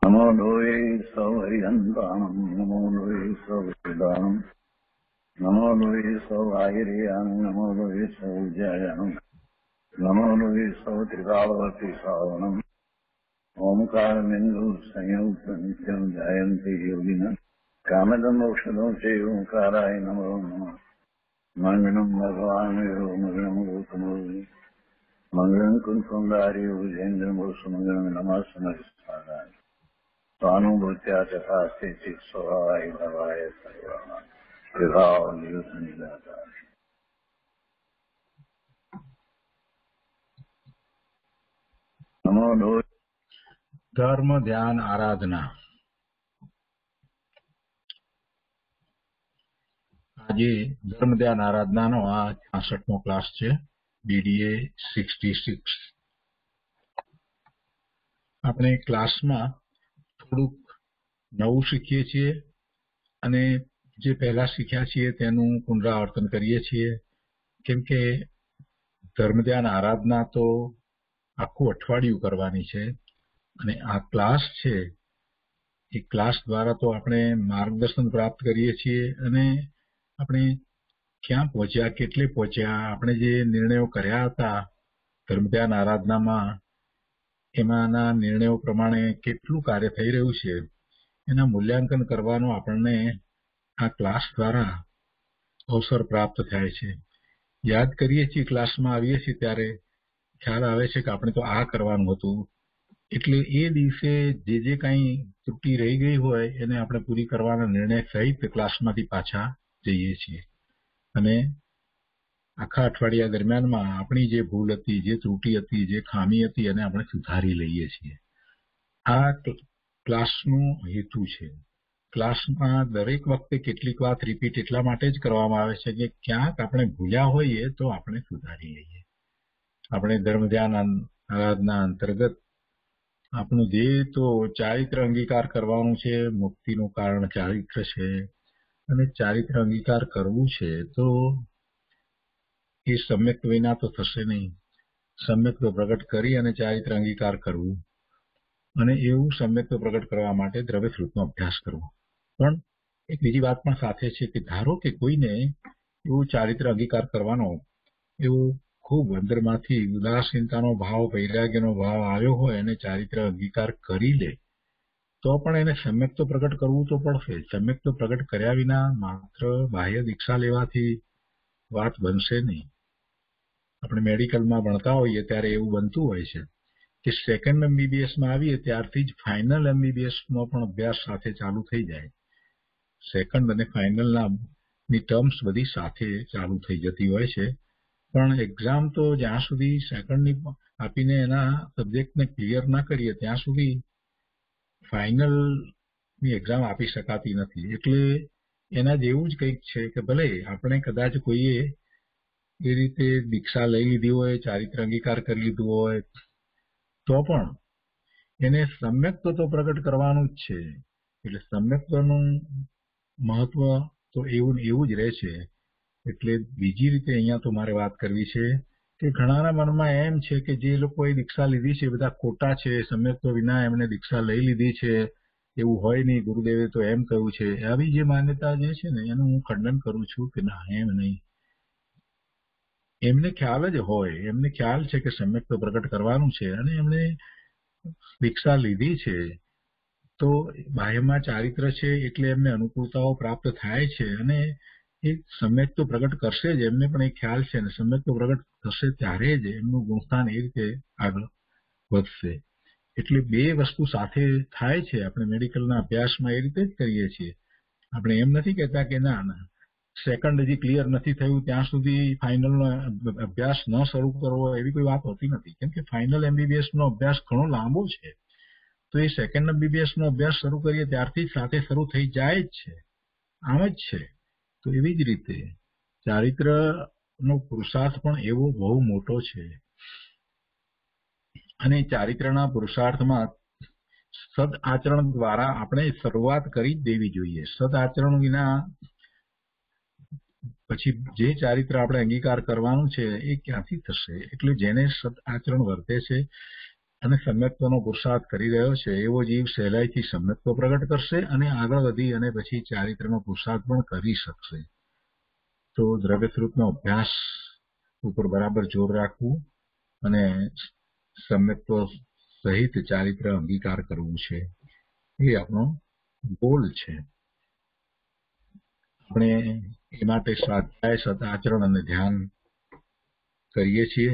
नमो लोये सौहरिहन्ताणम् नमो लोये सौवेदानम् नमो लोये सौवाहिर्यानम् नमो लोये सौज्यायानम् नमो लोये सौत्रिकालवर्ति सावनम् ओंकारबिन्दु संयुक्त नित्यम् ध्यायन्ति योगिनः कामदम् मोक्षदम् च ओंकाराय नमो नमः मङ्गलम् भगवान् यो मङ्गलम् गौतमोऽपि मङ्गलम् कुन्कुण्डार्यो विजेन्द्रमोसुमङ्गलम् नमः समस्ताय स्वानुभूत्या तथा स्थितिः स्वभावाय भवाय सर्वाः विभावनियुतनिदाता नमो लोये ધર્મ ધ્યાન આરાધના. આજે ધર્મ ધ્યાન આરાધનાનો આ 66મો ક્લાસ છે, BDA 66. આપણે ક્લાસમાં થોડુંક નવું શીખીએ છીએ અને જે પહેલા શીખ્યા છીએ તેનું પુનરાવર્તન કરીએ છીએ, કેમ કે ધર્મ ધ્યાન આરાધના તો આખું અઠવાડિયું કરવાની છે અને આ ક્લાસ છે એ ક્લાસ દ્વારા તો આપણે માર્ગદર્શન પ્રાપ્ત કરીએ છીએ અને આપણે ક્યાં પહોંચ્યા, કેટલે પહોંચ્યા, આપણે જે નિર્ણયો કર્યા હતા ધર્મ ધ્યાન આરાધનામાં એમાંના નિર્ણયો પ્રમાણે કેટલું કાર્ય થઈ રહ્યું છે એના મૂલ્યાંકન કરવાનો આપણને આ ક્લાસ દ્વારા અવસર પ્રાપ્ત થાય છે. યાદ કરીએ છીએ, ક્લાસમાં આવીએ છીએ ત્યારે ખ્યાલ આવે છે કે આપણે તો આ કરવાનું હતું, એટલે એ દિવસે જે કંઈ ત્રુટી રહી ગઈ હોય એને આપણે પૂરી કરવાના નિર્ણય સહિત ક્લાસમાંથી પાછા જઈએ છીએ અને આખા અઠવાડિયા દરમિયાનમાં આપણી જે ભૂલ હતી, જે ત્રુટી હતી, જે ખામી હતી એને આપણે સુધારી લઈએ છીએ. આ ક્લાસનો હેતુ છે. ક્લાસમાં દરેક વખતે કેટલીક વાત રિપીટ એટલા માટે જ કરવામાં આવે છે કે ક્યાંક આપણે ભૂલ્યા હોઈએ તો આપણે સુધારી લઈએ. આપણે ધર્મ ધ્યાન આરાધના અંતર્ગત આપણું ધ્યેય તો ચારિત્ર અંગીકાર કરવાનું છે. મુક્તિનું કારણ ચારિત્ર છે અને ચારિત્ર અંગીકાર કરવું છે તો એ સમ્યક્ત વિના તો થશે નહીં. સમ્યક્ત પ્રગટ કરી અને ચારિત્ર અંગીકાર કરવું અને એવું સમ્યક્ત પ્રગટ કરવા માટે દ્રવ્યશ્રુતનો અભ્યાસ કરવો. પણ એક બીજી વાત પણ સાથે છે કે ધારો કે કોઈને એવું ચારિત્ર અંગીકાર કરવાનો એવો ખૂબ અંદરમાંથી ઉદાસીનતાનો ભાવ, વૈરાગ્યનો ભાવ આવ્યો હોય અને ચારિત્ર અંગીકાર કરી લે તો પણ એને સમ્યક તો પ્રગટ કરવું તો પડશે. સમ્યક તો પ્રગટ કર્યા વિના માત્ર બાહ્ય દીક્ષા લેવાથી વાત બનશે નહીં. આપણે મેડિકલમાં ભણતા હોઈએ ત્યારે એવું બનતું હોય છે કે સેકન્ડ MBBSમાં આવીએ ત્યારથી જ ફાઇનલ MBBSનો પણ અભ્યાસ સાથે ચાલુ થઈ જાય. સેકન્ડ અને ફાઇનલની ટર્મ્સ બધી સાથે ચાલુ થઈ જતી હોય છે, પણ એક્ઝામ તો જ્યાં સુધી સેકન્ડની આપીને એના સબ્જેક્ટને ક્લિયર ના કરીએ ત્યાં સુધી ફાઇનલની એક્ઝામ આપી શકાતી નથી. એટલે એના જેવું જ કંઈક છે કે ભલે આપણે કદાચ કોઈએ એ રીતે દીક્ષા લઈ લીધી હોય, ચારિત્ર અંગીકાર કરી લીધું હોય તો પણ એને સમ્યક્ત તો પ્રગટ કરવાનું જ છે. એટલે સમ્યક્તનું મહત્વ તો એવું જ રહે છે. એટલે બીજી રીતે અહીંયા તો મારે વાત કરવી છે કે ઘણાના મનમાં એમ છે કે જે લોકોએ દીક્ષા લીધી છે બધા ખોટા છે, સમ્યક્ત વિના એમને દીક્ષા લઈ લીધી છે, એવું હોય નહીં, ગુરુદેવે તો એમ કહ્યું છે. આવી જે માન્યતા જે છે ને એનું હું ખંડન કરું છું કે ના, એમ નહીં. એમને ખ્યાલ જ હોય, એમને ખ્યાલ છે કે સમ્યક્ત પ્રગટ કરવાનું છે અને એમણે દીક્ષા લીધી છે તો બાહ્યમાં ચારિત્ર છે એટલે એમને અનુકૂળતાઓ પ્રાપ્ત થાય છે અને એ સમ્યક તો પ્રગટ કરશે જ. એમને પણ એ ખ્યાલ છે ને સમ્યક તો પ્રગટ થશે ત્યારે જ એમનું ગુણસ્થાન એ રીતે આગળ વધશે. એટલે બે વસ્તુ સાથે થાય છે. આપણે મેડિકલના અભ્યાસમાં એ રીતે જ કરીએ છીએ. આપણે એમ નથી કહેતા કે ના, સેકન્ડ હજી ક્લિયર નથી થયું ત્યાં સુધી ફાઇનલનો અભ્યાસ ન શરૂ કરવો, એવી કોઈ વાત હોતી નથી. કેમ કે ફાઇનલ MBBSનો અભ્યાસ ઘણો લાંબો છે તો એ સેકન્ડ MBBSનો અભ્યાસ શરૂ કરીએ ત્યારથી સાથે શરૂ થઈ જાય જ છે. આમ જ છે. તો એવી જ રીતે ચારિત્રનો પુરુષાર્થ પણ એવો બહુ મોટો છે અને ચારિત્રના પુરુષાર્થમાં સદ આચરણ દ્વારા આપણે શરૂઆત કરી જ દેવી જોઈએ. સદ આચરણ વિના પછી જે ચારિત્ર આપણે અંગીકાર કરવાનું છે એ ક્યાંથી થશે? એટલે જેને સદ આચરણ વર્તે છે અને સમ્યક્ત્વનો પુરુષાર્થ કરી રહ્યો છે એવો જીવ સહેલાઈથી સમ્યક્ત્વ પ્રગટ કરશે અને આગળ વધી અને પછી ચારિત્રનો પુરુષાર્થ પણ કરી શકશે. તો દ્રવ્ય સ્વરૂપનો અભ્યાસ ઉપર બરાબર જોર રાખવું અને સમ્યક્ત્વ સહિત ચારિત્ર અંગીકાર કરવું છે, એ આપણો ગોલ છે. આપણે એ માટે સ્વાધ્યાય, સદાચરણ અને ધ્યાન કરીએ છીએ.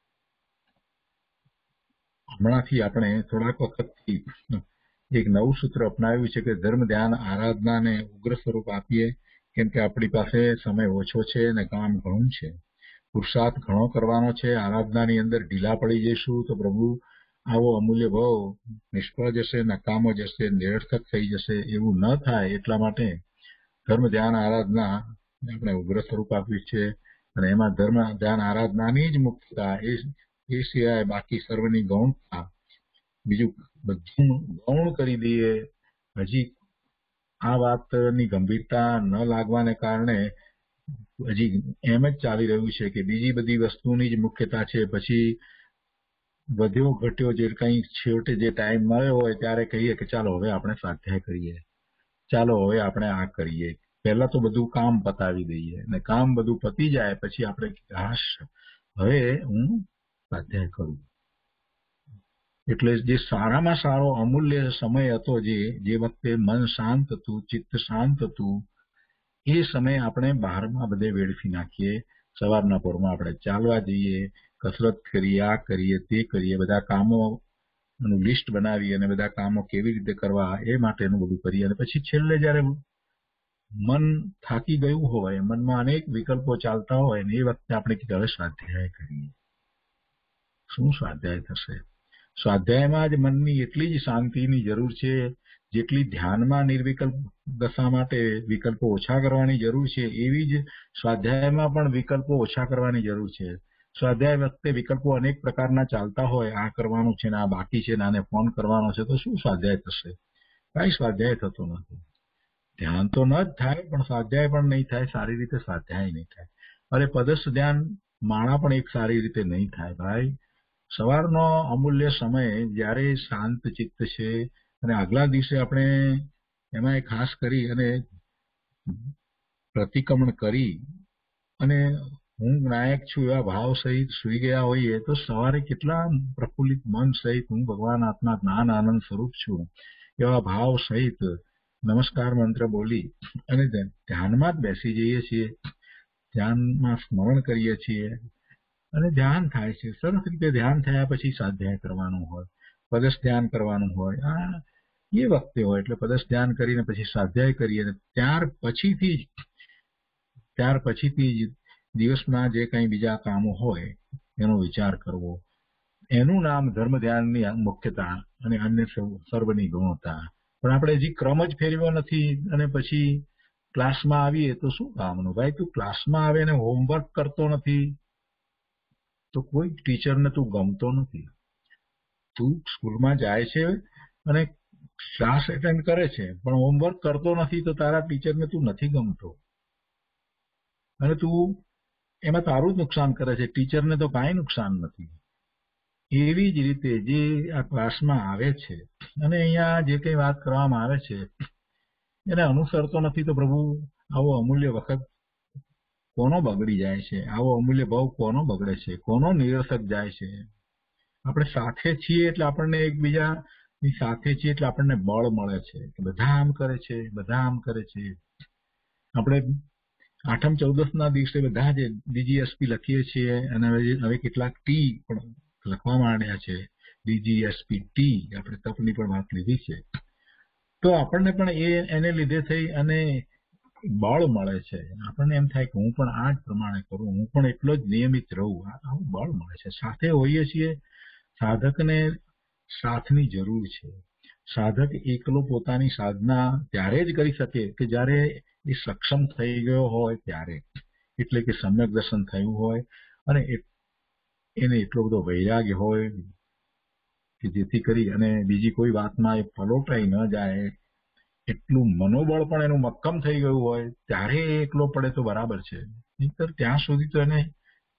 હમણાંથી આપણે થોડાક વખતથી એક નવું સૂત્ર અપનાવ્યું છે કે ધર્મ, ધ્યાન, આરાધનાને ઉગ્ર સ્વરૂપ આપીએ, કેમ કે આપણી પાસે સમય ઓછો છે અને કામ ઘણું છે, પુરુષાર્થ ઘણો કરવાનો છે. આરાધનાની અંદર ઢીલા પડી જઈશું તો પ્રભુ આવો અમૂલ્ય ભાવ નિષ્ફળ જશે, નકામો જશે, નિરર્થક થઈ જશે. એવું ન થાય એટલા માટે ધર્મ, ધ્યાન, આરાધના આપણે ઉગ્ર સ્વરૂપ આપ્યું છે અને એમાં ધર્મ, ધ્યાન, આરાધનાની જ મુખ્યતા, એ સિવાય બાકી સર્વની ગૌણતા, બીજું બધું ગૌણ કરી દઈએ. હજી આ વાતની ગંભીરતા ન લાગવાને કારણે હજી એમ જ ચાલી રહ્યું છે કે બીજી બધી વસ્તુની જ મુખ્યતા છે. પછી વધ્યો ઘટ્યો જે કંઈ છેવટે જે ટાઈમ મળ્યો હોય ત્યારે કહીએ કે ચાલો હવે આપણે સ્વાધ્યાય કરીએ, ચાલો હવે આપણે આ કરીએ. પહેલા તો બધું કામ પતાવી દઈએ અને કામ બધું પતી જાય પછી આપણે હાશ હવે હું સ્વાધ્યાય કરું. એટલે જે સારામાં સારો અમૂલ્ય સમય હતો, જે વખતે મન શાંત હતું, ચિત્ત શાંત હતું, એ સમય આપણે બહારમાં બધે વેડફી નાખીએ. સવારના પોરમાં આપણે ચાલવા જઈએ, કસરત કરીએ, આ કરીએ, તે કરીએ, બધા કામોનું લિસ્ટ બનાવી અને બધા કામો કેવી રીતે કરવા એ માટેનું બધું કરીએ અને પછી છેલ્લે જ્યારે મન થાકી ગયું હોય, મનમાં અનેક વિકલ્પો ચાલતા હોય ને એ વખતે આપણે હવે સ્વાધ્યાય કરીએ. શું સ્વાધ્યાય થશે? સ્વાધ્યાયમાં જ મનની એટલી જ શાંતિની જરૂર છે જેટલી ધ્યાનમાં નિર્વિકલ્પ દશા માટે વિકલ્પો ઓછા કરવાની જરૂર છે, એવી જ સ્વાધ્યાયમાં પણ વિકલ્પો ઓછા કરવાની જરૂર છે. સ્વાધ્યાય વખતે વિકલ્પો અનેક પ્રકારના ચાલતા હોય, આ કરવાનું છે ને આ બાકી છે ને આને ફોન કરવાનો છે, તો શું સ્વાધ્યાય થશે? કઈ સ્વાધ્યાય થતો નથી. ધ્યાન તો ન જ થાય પણ સ્વાધ્યાય પણ નહીં થાય, સારી રીતે સ્વાધ્યાય નહીં થાય. અરે પદસ્થ ધ્યાન માળા પણ એક સારી રીતે નહીં થાય. ભાઈ, સવારનો અમૂલ્ય સમય જ્યારે શાંત ચિત્ત છે અને આગલા દિવસે આપણે એમાં ખાસ કરી અને પ્રતિક્રમણ કરી અને હું નાયક છું એવા ભાવ સહિત સુઈ ગયા હોઈએ તો સવારે કેટલા પ્રફુલ્લિત મન સહિત હું ભગવાન આત્મા જ્ઞાન આનંદ સ્વરૂપ છું એવા ભાવ સહિત નમસ્કાર મંત્ર બોલી અને ધ્યાનમાં જ બેસી જઈએ છીએ, ધ્યાનમાં સ્મરણ કરીએ છીએ અને ધ્યાન થાય છે. સરસ રીતે ધ્યાન થયા પછી સ્વાધ્યાય કરવાનું હોય, પદસ્થ ધ્યાન કરવાનું હોય, આ એ વખતે હોય. એટલે પદસ્થ ધ્યાન કરીને પછી સ્વાધ્યાય કરીએ અને ત્યાર પછીથી જ દિવસમાં જે કંઈ બીજા કામો હોય એનો વિચાર કરવો. એનું નામ ધર્મ ધ્યાનની મુખ્યતા અને અન્ય સર્વની ગુણવત્તા. પણ આપણે હજી ક્રમ જ ફેરવ્યો નથી અને પછી ક્લાસમાં આવીએ તો શું કામનું? ભાઈ, તું ક્લાસમાં આવે ને હોમવર્ક કરતો નથી તો કોઈ ટીચરને તું ગમતો નથી. તું સ્કૂલમાં જાય છે અને ક્લાસ એટેન્ડ કરે છે પણ હોમવર્ક કરતો નથી તો તારા ટીચરને તું નથી ગમતો અને તું એમાં તારું જ નુકસાન કરે છે, ટીચરને તો કાંઈ નુકસાન નથી. એવી જ રીતે જે આ ક્લાસમાં આવે છે અને અહીંયા જે કંઈ વાત કરવામાં આવે છે એને અનુસરતો નથી તો પ્રભુ આવો અમૂલ્ય વખત કોનો બગડી જાય છે? આવો અમૂલ્ય ભાવ કોનો બગડે છે? કોનો નિરર્થક જાય છે? આપણે સાથે છીએ એટલે આપણને એકબીજાની સાથે છીએ એટલે આપણને બળ મળે છે કે બધા આમ કરે છે, બધા આમ કરે છે. આપણે આઠમ ચૌદસના દિવસે બધા જ ડીજીએસપી લખીએ છીએ અને હવે કેટલાક ટી પણ લખવા માંડ્યા છે. ડીજીએસપી ટી, આપણે તપની પણ વાત લીધી છે. તો આપણને પણ એને લીધે થઈ અને બળ મળે છે. આપણને એમ થાય કે હું પણ આ જ પ્રમાણે કરું, હું પણ એટલો જ નિયમિત રહું. આવું બળ મળે છે. સાથે હોઈએ છીએ. સાધકને સાથની જરૂર છે. સાધક એકલો પોતાની સાધના ત્યારે જ કરી શકે કે જ્યારે એ સક્ષમ થઈ ગયો હોય ત્યારે, એટલે કે સમ્યક દર્શન થયું હોય અને એને એટલો બધો વૈરાગ્ય હોય કે જેથી કરી અને બીજી કોઈ વાતમાં એ પલોટાઈ ન જાય, એટલું મનોબળ પણ એનું મક્કમ થઈ ગયું હોય ત્યારે એ એકલો પડે તો બરાબર છે. નહીંતર ત્યાં સુધી તો એને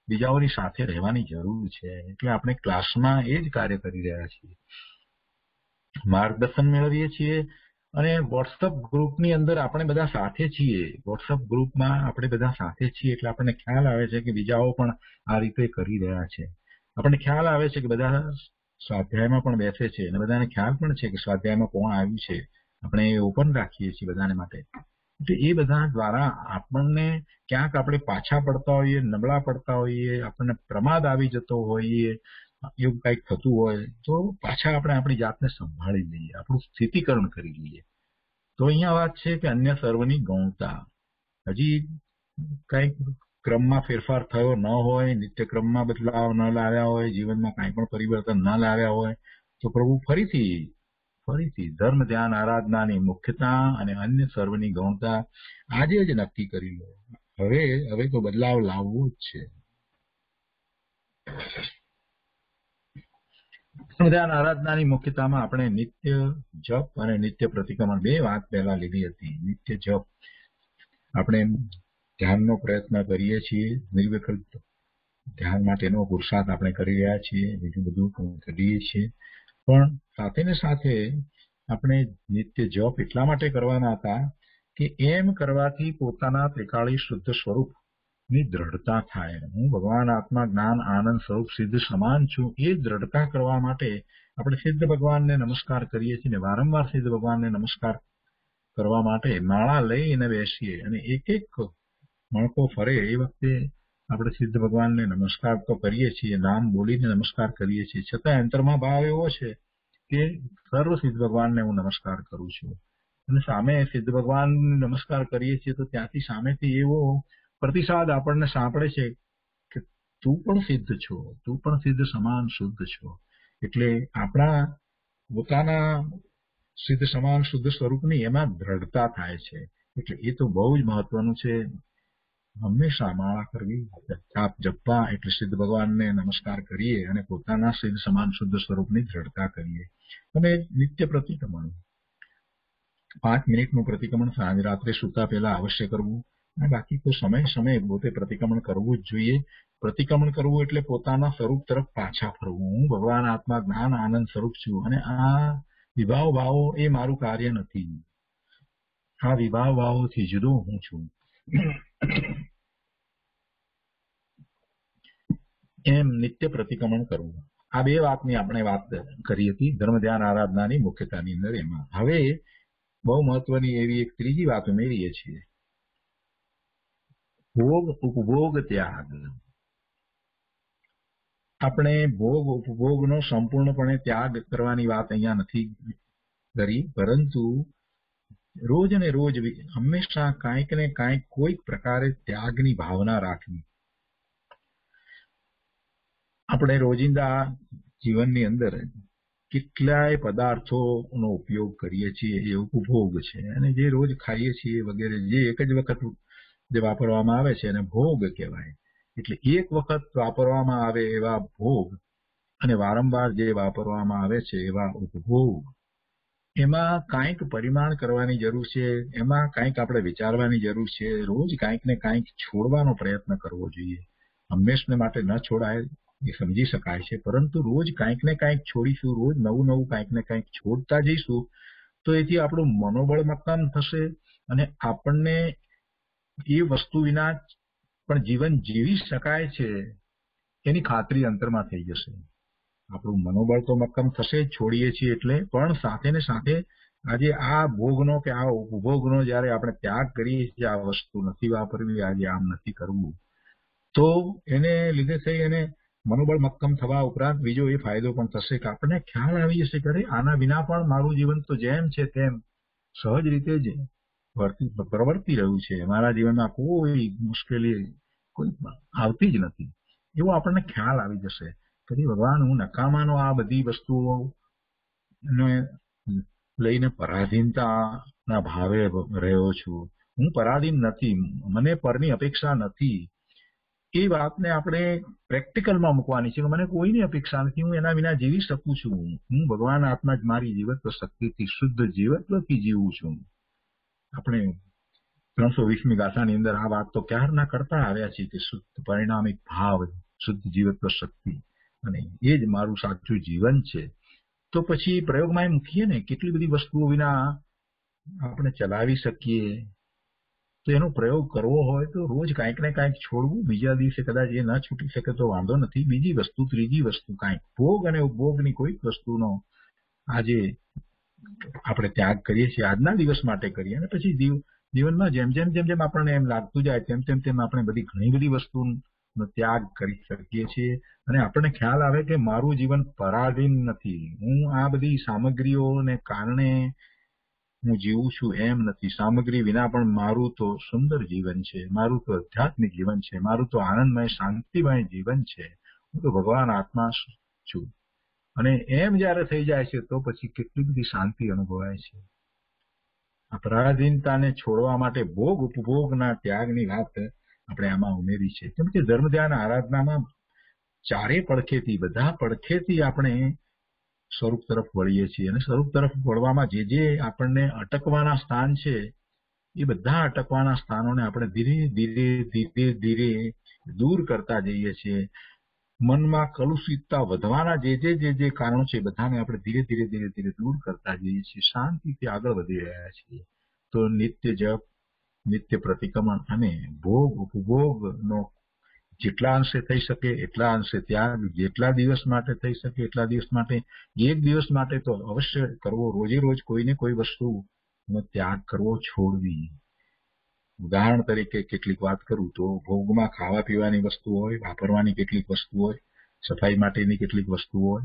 બીજાઓની સાથે રહેવાની જરૂર છે. એટલે આપણે ક્લાસમાં એ જ કાર્ય કરી રહ્યા છીએ, માર્ગદર્શન મેળવીએ છીએ અને વોટ્સઅપ ગ્રુપની અંદર આપણે બધા સાથે છીએ. વોટ્સઅપ ગ્રુપમાં આપણે બધા સાથે છીએ એટલે આપણને ખ્યાલ આવે છે કે બીજાઓ પણ આ રીતે કરી રહ્યા છે. આપણને ખ્યાલ આવે છે કે બધા સ્વાધ્યાયમાં પણ બેસે છે અને બધાને ખ્યાલ પણ છે કે સ્વાધ્યાયમાં કોણ આવ્યું છે. આપણે એ ઓપન રાખીએ છીએ બધાને માટે. એટલે એ બધા દ્વારા આપણને ક્યાંક આપણે પાછા પડતા હોઈએ, નબળા પડતા હોઈએ, આપણને પ્રમાદ આવી જતો હોઈએ, એવું કંઈક થતું હોય તો પાછા આપણે આપણી જાતને સંભાળી લઈએ, આપણું સ્થિતિકરણ કરી લઈએ. તો અહીંયા વાત છે કે અન્ય સર્વની ગૌણતા. હજી કંઈક ક્રમમાં ફેરફાર થયો ન હોય, નિત્યક્રમમાં બદલાવ ન લાવ્યા હોય, જીવનમાં કાંઈ પણ પરિવર્તન ન લાવ્યા હોય તો પ્રભુ ફરીથી ધર્મ ધ્યાન આરાધનાની મુખ્યતા અને અન્ય સર્વની ગૌણતા આજે જ નક્કી કરી લો. હવે તો બદલાવ લાવવો જ છે. ધર્મ ધ્યાન આરાધનાની મુખ્યતામાં આપણે નિત્ય જપ અને નિત્ય પ્રતિક્રમણ બે વાત પહેલા લીધી હતી. નિત્ય જપ આપણે ધ્યાનનો પ્રયત્ન કરીએ છીએ, નિર્વિકલ્પ ધ્યાન માટેનો પુરુષાર્થ આપણે કરી રહ્યા છીએ, બીજું બધું કરીએ છીએ, પણ સાથે ને સાથે આપણે નિત્ય જપ એટલા માટે કરવાના હતા કે એમ કરવાથી પોતાના ત્રિકાળી શુદ્ધ સ્વરૂપની દ્રઢતા થાય. હું ભગવાન આત્મા જ્ઞાન આનંદ સ્વરૂપ સિદ્ધ સમાન છું, એ દ્રઢતા કરવા માટે આપણે સિદ્ધ ભગવાનને નમસ્કાર કરીએ છીએ ને વારંવાર સિદ્ધ ભગવાનને નમસ્કાર કરવા માટે માળા લઈને બેસીએ અને એક એક મણકો ફરે એ વખતે આપણે સિદ્ધ ભગવાનને નમસ્કાર તો કરીએ છીએ, નામ બોલીને નમસ્કાર કરીએ છીએ, છતાં અંતરમાં ભાવ એવો છે કે સર્વ સિદ્ધ ભગવાનને હું નમસ્કાર કરું છું. અને સામે સિદ્ધ ભગવાનને નમસ્કાર કરીએ છીએ તો ત્યાંથી સામેથી એવો પ્રતિસાદ આપણને સાંપડે છે કે તું પણ સિદ્ધ છો, તું પણ સિદ્ધ સમાન શુદ્ધ છો. એટલે આપણા પોતાના સિદ્ધ સમાન શુદ્ધ સ્વરૂપની એમાં દ્રઢતા થાય છે. એટલે એ તો બહુ જ મહત્વનું છે. હંમેશા માળા કરવી, જાપ જપવા એટલે સિદ્ધ ભગવાનને નમસ્કાર કરીએ અને પોતાના સિદ્ધ સમાન શુદ્ધ સ્વરૂપની દ્રઢતા કરીએ. અને નિત્ય પ્રતિક્રમણ 5 મિનિટનું પ્રતિક્રમણ સાંજ રાત્રે સૂતા પહેલા અવશ્ય કરવું. અને બાકી તો સમયે પોતે પ્રતિક્રમણ કરવું જ જોઈએ. પ્રતિક્રમણ કરવું એટલે પોતાના સ્વરૂપ તરફ પાછા ફરવું. હું ભગવાન આત્મા જ્ઞાન આનંદ સ્વરૂપ છું અને આ વિભાવ ભાવો એ મારું કાર્ય નથી. આ વિભાવ ભાવોથી જુદો હું છું એમ નિત્ય પ્રતિક્રમણ કરવું. આ બે વાતની આપણે વાત કરી હતી ધર્મ ધ્યાન આરાધનાની મુખ્યતાની અંદર. એમાં હવે બહુ મહત્વની એવી એક ત્રીજી વાત ઉમેરીએ છીએ, ભોગ ઉપભોગ ત્યાગ. આપણે ભોગ ઉપભોગનો સંપૂર્ણપણે ત્યાગ કરવાની વાત અહીંયા નથી કરી, પરંતુ રોજ ને રોજ હંમેશા કાંઈક ને કાંઈક કોઈક પ્રકારે ત્યાગની ભાવના રાખવી. આપણે રોજિંદા જીવનની અંદર કેટલાય પદાર્થોનો ઉપયોગ કરીએ છીએ, એ ઉપભોગ છે. અને જે રોજ ખાઈએ છીએ વગેરે જે એક જ વખત જે વાપરવામાં આવે છે એને ભોગ કહેવાય. એટલે એક વખત વાપરવામાં આવે એવા ભોગ અને વારંવાર જે વાપરવામાં આવે છે એવા ઉપભોગ, એમાં કાંઈક પરિમાણ કરવાની જરૂર છે, એમાં કાંઈક આપણે વિચારવાની જરૂર છે. રોજ કાંઈક ને કાંઈક છોડવાનો પ્રયત્ન કરવો જોઈએ. હંમેશને માટે ન છોડાય એ સમજી શકાય છે, પરંતુ રોજ કાંઈક ને કાંઈક છોડીશું, રોજ નવું કાંઈક ને કાંઈક છોડતા જઈશું તો એથી આપણું મનોબળ મક્કમ થશે અને આપણને એ વસ્તુ વિના પણ જીવન જીવી શકાય છે એની ખાતરી અંતરમાં થઈ જશે. આપણું મનોબળ તો મક્કમ થશે જ છોડીએ છીએ એટલે, પણ સાથે ને સાથે આજે આ ભોગનો કે આ ઉપભોગનો જયારે આપણે ત્યાગ કરીએ છીએ, આ વસ્તુ નથી વાપરવી, આજે આમ નથી કરવું, તો એને લીધે થઈ અને મનોબળ મક્કમ થવા ઉપરાંત બીજો એ ફાયદો પણ થશે કે આપણને ખ્યાલ આવી જશે કે આના વિના પણ મારું જીવન તો જેમ છે તેમ સહજ રીતે જ પ્રવર્તી રહ્યું છે. મારા જીવનમાં કોઈ મુશ્કેલી કોઈ આવતી જ નથી, એવો આપણને ખ્યાલ આવી જશે. પછી ભગવાન હું નકામાનો આ બધી વસ્તુઓ લઈને પરાધીનતાના ભાવે રહ્યો છું. હું પરાધીન નથી, મને પરની અપેક્ષા નથી. એ વાતને આપણે પ્રેક્ટિકલમાં મૂકવાની છે કે મને કોઈની અપેક્ષા નથી, હું એના વિના જીવી શકું છું. હું ભગવાન આત્મા જ મારી જીવત્વ શક્તિથી શુદ્ધ જીવત્વથી જીવું છું. આપણે 320મી ગાથાની અંદર આ વાત તો ક્યારના કરતા આવ્યા છે કે શુદ્ધ પરિણામિક ભાવ, શુદ્ધ જીવત્વ શક્તિ, અને એ જ મારું સાચું જીવન છે. તો પછી પ્રયોગમાં મૂકીએ ને, કેટલી બધી વસ્તુઓ વિના આપણે ચલાવી શકીએ. તો એનો પ્રયોગ કરવો હોય તો રોજ કાંઈક ને કાંઈક છોડવું. બીજા દિવસે કદાચ એ ન છૂટી શકે તો વાંધો નથી. બીજી વસ્તુ, ત્રીજી વસ્તુ, કાંઈક ભોગ અને ઉપભોગની કોઈ વસ્તુનો આજે આપણે ત્યાગ કરીએ છીએ, આજના દિવસ માટે કરીએ, અને પછી જીવનમાં જેમ જેમ જેમ જેમ આપણને એમ લાગતું જાય તેમ તેમ તેમ આપણે ઘણી બધી વસ્તુનો ત્યાગ કરી શકીએ છીએ. અને આપણને ખ્યાલ આવે કે મારું જીવન પરાધીન નથી, હું આ બધી સામગ્રીઓને કારણે હું જીવું છું એમ નથી. સામગ્રી વિના પણ મારું તો સુંદર જીવન છે, મારું તો આધ્યાત્મિક જીવન છે, મારું તો આનંદમય શાંતિમય જીવન છે. હું તો ભગવાન આત્મા છું. અને એમ જયારે થઈ જાય છે તો પછી કેટલી બધી શાંતિ અનુભવાય છે. આ પરાધીનતાને છોડવા માટે ભોગ ઉપભોગના ત્યાગની વાત આપણે આમાં ઉમેરી છે. કેમ કે ધર્મ ધ્યાન આરાધનામાં ચારે પડખેથી, બધા પડખેથી આપણે સ્વરૂપ તરફ વળીએ છીએ. અને સ્વરૂપ તરફ વળવામાં જે આપણને અટકવાના સ્થાન છે એ બધા અટકવાના સ્થાનોને આપણે ધીરે ધીરે ધીરે ધીરે દૂર કરતા જઈએ છીએ. મનમાં કલુષિતતા વધવાના જે કારણો છે બધાને આપણે ધીરે ધીરે ધીરે ધીરે દૂર કરતા જઈએ છીએ. શાંતિથી આગળ વધી રહ્યા છીએ. તો નિત્ય જપ, નિત્ય પ્રતિક્રમણ અને ભોગ ઉપભોગનો જેટલા અંશે થઈ શકે એટલા અંશે ત્યાગ, જેટલા દિવસ માટે થઈ શકે એટલા દિવસ માટે, એક દિવસ માટે તો અવશ્ય કરવો. રોજે રોજ કોઈને કોઈ વસ્તુનો ત્યાગ કરવો, છોડવી. ઉદાહરણ તરીકે કેટલીક વાત કરું તો ભોગમાં ખાવા પીવાની વસ્તુ હોય, વાપરવાની કેટલીક વસ્તુ હોય, સફાઈ માટેની કેટલીક વસ્તુ હોય,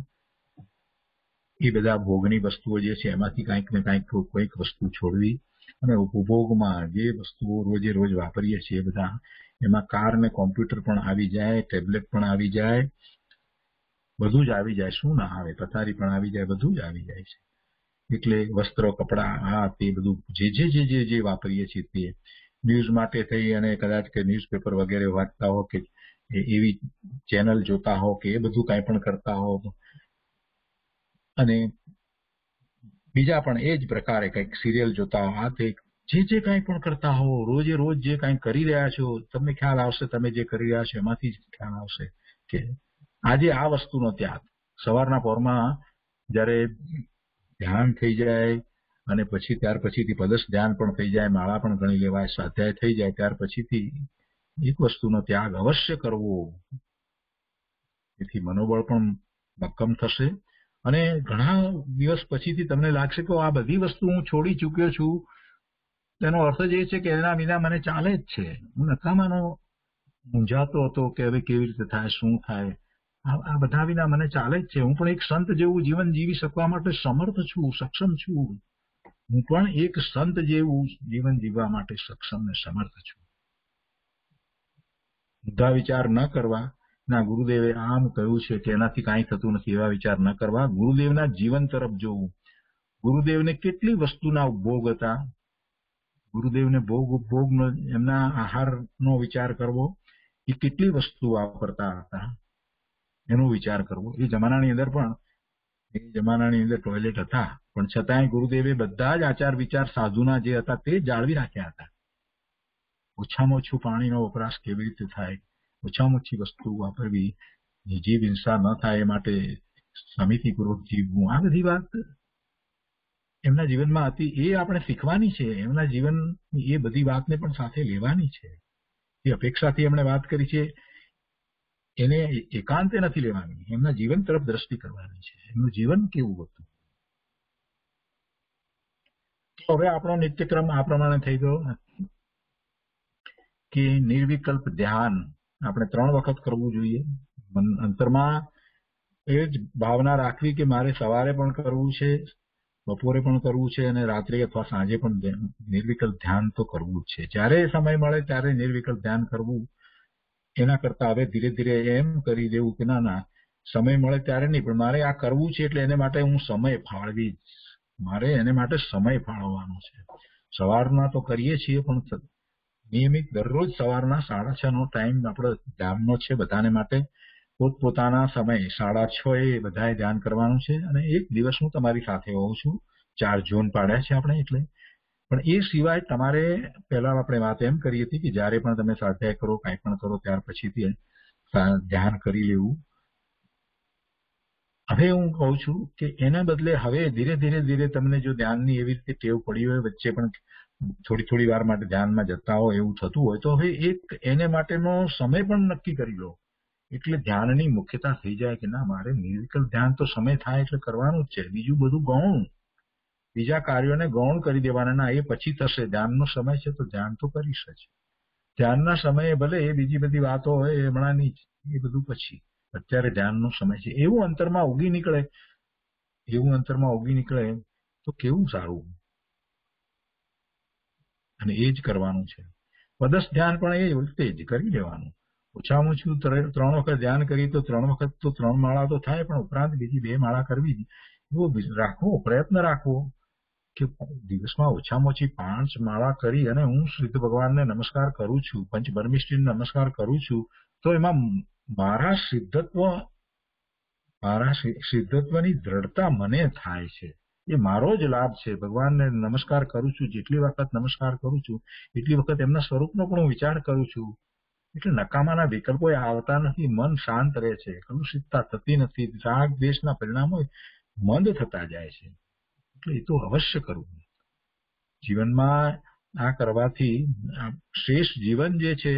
એ બધા ભોગની વસ્તુઓ જે છે એમાંથી કાંઈક ને કાંઈક કોઈક વસ્તુ છોડવી. અને ઉપભોગમાં જે વસ્તુઓ રોજે રોજ વાપરીએ છીએ એ બધા, એમાં કાર ને કોમ્પ્યુટર પણ આવી જાય, ટેબ્લેટ પણ આવી જાય, બધું જ આવી જાય. શું ના આવે? પથારી પણ આવી જાય, બધું જ આવી જાય છે. એટલે વસ્ત્રો, કપડા, આ તે બધું જે વાપરીએ છીએ તે ન્યૂઝ માટે થઈ, અને કદાચ કે ન્યૂઝપેપર વગેરે વાંચતા હો કે એવી ચેનલ જોતા હો કે એ બધું કાંઈ પણ કરતા હો, અને બીજા પણ એ જ પ્રકારે કંઈક સિરિયલ જોતા હો, આ તે જે કાંઈ પણ કરતા હો, રોજે રોજ જે કાંઈ કરી રહ્યા છો, તમને ખ્યાલ આવશે, તમે જે કરી રહ્યા છો એમાંથી જ ખ્યાલ આવશે કે આજે આ વસ્તુનો ત્યાગ. સવારના પહોરમાં જયારે ધ્યાન થઈ જાય અને પછી ત્યાર પછીથી પદસ ધ્યાન પણ થઈ જાય, માળા પણ ગણી લેવાય, સ્વાધ્યાય થઈ જાય, ત્યાર પછીથી એક વસ્તુનો ત્યાગ અવશ્ય કરવો. તેથી મનોબળ પણ મક્કમ થશે. અને ઘણા દિવસ પછીથી તમને લાગશે કે આ બધી વસ્તુ હું છોડી ચૂક્યો છું. તેનો અર્થ જ એ છે કે એના વિના મને ચાલે જ છે. હું નકામાનો મૂંઝાતો હતો કે હવે કેવી રીતે થાય, શું થાય, આ બધા વિના મને ચાલે જ છે. હું પણ એક સંત જેવું જીવન જીવી શકવા માટે સમર્થ છું, સક્ષમ છું. હું પણ એક સંત જેવું જીવન જીવવા માટે સક્ષમ ને સમર્થ છું. ઊંધા વિચાર ન કરવા. ના, ગુરુદેવે આમ કહ્યું છે કે એનાથી કાંઈ થતું નથી, એવા વિચાર ન કરવા. ગુરુદેવના જીવન તરફ જોવું. ગુરુદેવને કેટલી વસ્તુના ઉપભોગ હતા. ગુરુદેવને ભોગ ઉપભોગનો, એમના આહારનો વિચાર કરવો. એ કેટલી વસ્તુ વાપરતા હતા એનો વિચાર કરવો. એ જમાનાની અંદર ટોયલેટ હતા, પણ છતાંય ગુરુદેવે બધા જ આચાર વિચાર સાધુના જે હતા તે જાળવી રાખ્યા હતા. ઓછામાં ઓછું પાણીનો વપરાશ કેવી રીતે થાય, ઓછામાં ઓછી વસ્તુ વાપરવી, જીવ હિંસા ન થાય એ માટે સમિતિપૂર્વક જીવવું, આ બધી વાત એમના જીવનમાં હતી. એ આપણે શીખવાની છે. એમના જીવનની એ બધી વાતને પણ સાથે લેવાની છે. એ અપેક્ષાથી એમણે વાત કરી છે, એને એકાંતે નથી લેવાની. એમના જીવન તરફ દ્રષ્ટિ કરવાની છે. એમનું જીવન કેવું હતું. તો હવે આપણો નિત્યક્રમ આ પ્રમાણે થઈ ગયો કે નિર્વિકલ્પ ધ્યાન આપણે 3 વખત કરવું જોઈએ. અંતરમાં એ જ ભાવના રાખવી કે મારે સવારે પણ કરવું છે, બપોરે પણ કરવું છે, અને રાત્રે અથવા સાંજે પણ નિર્વિકલ્પ ધ્યાન તો કરવું જ છે. જ્યારે સમય મળે ત્યારે નિર્વિકલ્પ ધ્યાન કરવું. એના કરતા હવે ધીરે ધીરે એમ કરી દેવું કે ના, સમય મળે ત્યારે નહીં, પણ મારે આ કરવું છે એટલે એને માટે હું સમય ફાળવી, મારે એને માટે સમય ફાળવવાનો છે. સવારના તો કરીએ છીએ, પણ નિયમિત દરરોજ સવારના 6:30 નો ટાઈમ આપણો ધ્યાનનો છે બધાને માટે. પોતપોતાના સમય 6:30 એ બધાએ ધ્યાન કરવાનું છે. અને એક દિવસ હું તમારી સાથે હોઉં છું. 4 ઝોન પાડ્યા છે આપણે, એટલે પણ એ સિવાય તમારે પહેલા આપણે વાત એમ કરી હતી કે જ્યારે પણ તમે સ્વાધ્યાય કરો, કાંઈ પણ કરો, ત્યાર પછીથી ધ્યાન કરી લેવું. હવે હું કહું છું કે એના બદલે હવે ધીરે ધીરે તમને જો ધ્યાનની એવી રીતે ટેવ પડી હોય, વચ્ચે પણ થોડી વાર માટે ધ્યાનમાં જતા હોય એવું થતું હોય, તો હવે એને માટેનો સમય પણ નક્કી કરી લો. એટલે ધ્યાનની મુખ્યતા થઈ જાય કે ના, મારે નિર્વિકલ્પ ધ્યાન તો સમય થાય એટલે કરવાનું જ છે. બીજું બધું ગૌણ, બીજા કાર્યોને ગૌણ કરી દેવાના. ના, એ પછી થશે. ધ્યાનનો સમય છે તો ધ્યાન તો કરીશ જ. ધ્યાનના સમયે ભલે એ બીજી બધી વાતો હોય એ હમણાંની જ, એ બધું પછી. અત્યારે ધ્યાનનો સમય છે. એવું અંતરમાં ઉગી નીકળે તો કેવું સારું. અને એ જ કરવાનું છે. પદસ્થ ધ્યાન પણ એ વખતે જ કરી લેવાનું. ઓછામાં ઓછું 3 વખત ધ્યાન કરી તો 3 વખત તો 3 માળા તો થાય, પણ ઉપરાંત બીજી 2 માળા કરવી, એવો રાખવો, પ્રયત્ન રાખવો કે દિવસમાં ઓછામાં ઓછી 5 માળા કરી અને હું સિદ્ધ ભગવાનને નમસ્કાર કરું છું, પંચબરમિષ્ઠને નમસ્કાર કરું છું, તો એમાં મારા સિદ્ધત્વની દ્રઢતા મને થાય છે. એ મારો જ લાભ છે. ભગવાનને નમસ્કાર કરું છું, જેટલી વખત નમસ્કાર કરું છું એટલી વખત એમના સ્વરૂપનો પણ હું વિચાર કરું છું. એટલે નકામાના વિકલ્પો આવતા નથી. મન શાંત રહે છે, કલુષિતતા થતી નથી, રાગ દ્વેષના પરિણામો મંદ થતા જાય છે. એટલે એ તો અવશ્ય કરવું. જીવનમાં આ કરવાથી શ્રેષ્ઠ જીવન જે છે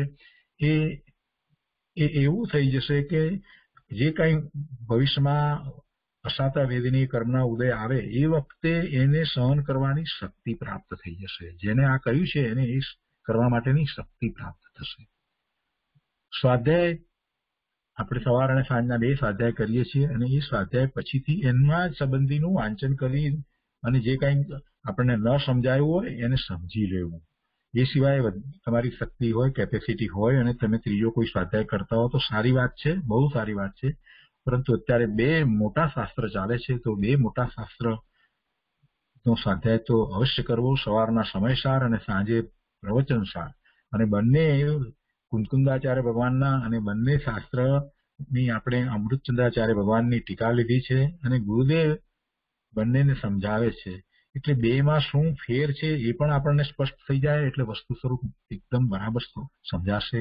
એ એવું થઈ જશે કે જે કંઈ ભવિષ્યમાં અસાતા વેદની કર્મના ઉદય આવે એ વખતે એને સહન કરવાની શક્તિ પ્રાપ્ત થઈ જશે. જેને આ કહ્યું છે એને એ કરવા માટેની શક્તિ પ્રાપ્ત થશે. સ્વાધ્યાય આપણે સવાર અને સાંજના 2 સ્વાધ્યાય કરીએ છીએ, અને એ સ્વાધ્યાય પછીથી એના સંબંધીનું વાંચન કરી અને જે કંઈ આપણને ન સમજાયું હોય એને સમજી લેવું. એ સિવાય તમારી શક્તિ હોય, કેપેસિટી હોય અને તમે ત્રીજો કોઈ સ્વાધ્યાય કરતા હો તો સારી વાત છે, બહુ સારી વાત છે. પરંતુ અત્યારે 2 મોટા શાસ્ત્ર ચાલે છે, તો 2 મોટા શાસ્ત્રનો સ્વાધ્યાય તો અવશ્ય કરવો, સવારના સમયસાર અને સાંજે પ્રવચનસાર. અને બંને કુંદકુંદાચાર્ય ભગવાનના અને બંને શાસ્ત્રની આપણે અમૃતચંદ્રાચાર્ય ભગવાનની ટીકા લીધી છે અને ગુરુદેવ બંનેને સમજાવે છે. એટલે 2માં શું ફેર છે એ પણ આપણને સ્પષ્ટ થઈ જાય. એટલે વસ્તુ સ્વરૂપ એકદમ બરાબર સમજાશે.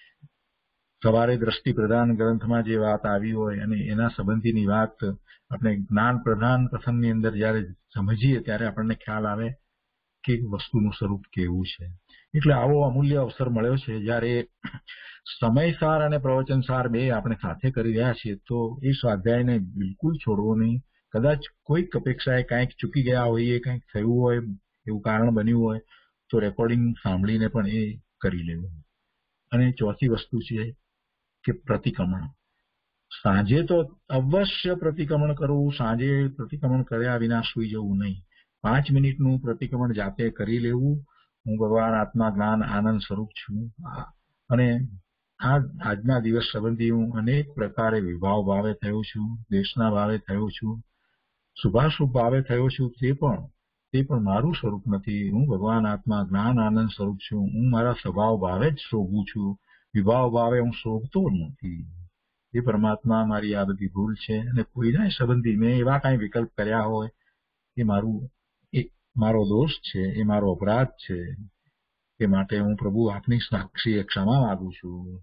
સવારે દ્રષ્ટિ પ્રધાન ગ્રંથમાં જે વાત આવી હોય અને એના સંબંધીની વાત આપણે જ્ઞાન પ્રધાન પ્રથમની અંદર જ્યારે સમજીએ ત્યારે આપણને ખ્યાલ આવે કે વસ્તુનું સ્વરૂપ કેવું છે. એટલે આવો અમૂલ્ય અવસર મળ્યો છે જ્યારે સમયસાર અને પ્રવચનસાર 2 આપણે સાથે કરી રહ્યા છીએ, તો એ સ્વાધ્યાયને બિલકુલ છોડવો નહીં. કદાચ કોઈક અપેક્ષાએ કંઈક ચૂકી ગયા હોઈએ, કંઈક થયું હોય, એવું કારણ બન્યું હોય તો રેકોર્ડિંગ સાંભળીને પણ એ કરી લેવું. અને ચોથી વસ્તુ છે કે પ્રતિક્રમણ. સાંજે તો અવશ્ય પ્રતિક્રમણ કરવું. સાંજે પ્રતિક્રમણ કર્યા વિના સુઈ જવું નહીં. 5 મિનિટનું પ્રતિક્રમણ જાતે કરી લેવું. હું ભગવાન આત્મા જ્ઞાન આનંદ સ્વરૂપ છું અને આજના દિવસ સંબંધી હું અનેક પ્રકારે વિભાવ ભાવે થયો છું, દેશના ભાવે થયો છું, શુભાશુભ ભાવે થયો છું. તે પણ મારું સ્વરૂપ નથી. હું ભગવાન આત્મા જ્ઞાન આનંદ સ્વરૂપ છું. હું મારા સ્વભાવ ભાવે જ શોભું છું. વિભાવ ભાવે હું શોભતો નથી. એ પરમાત્મા મારી આ બધી ભૂલ છે. અને કોઈના સંબંધી મેં એવા કાંઈ વિકલ્પ કર્યા હોય એ મારો દોષ છે, એ મારો અપરાધ છે. એ માટે હું પ્રભુ આપની સાક્ષીએ ક્ષમા માંગુ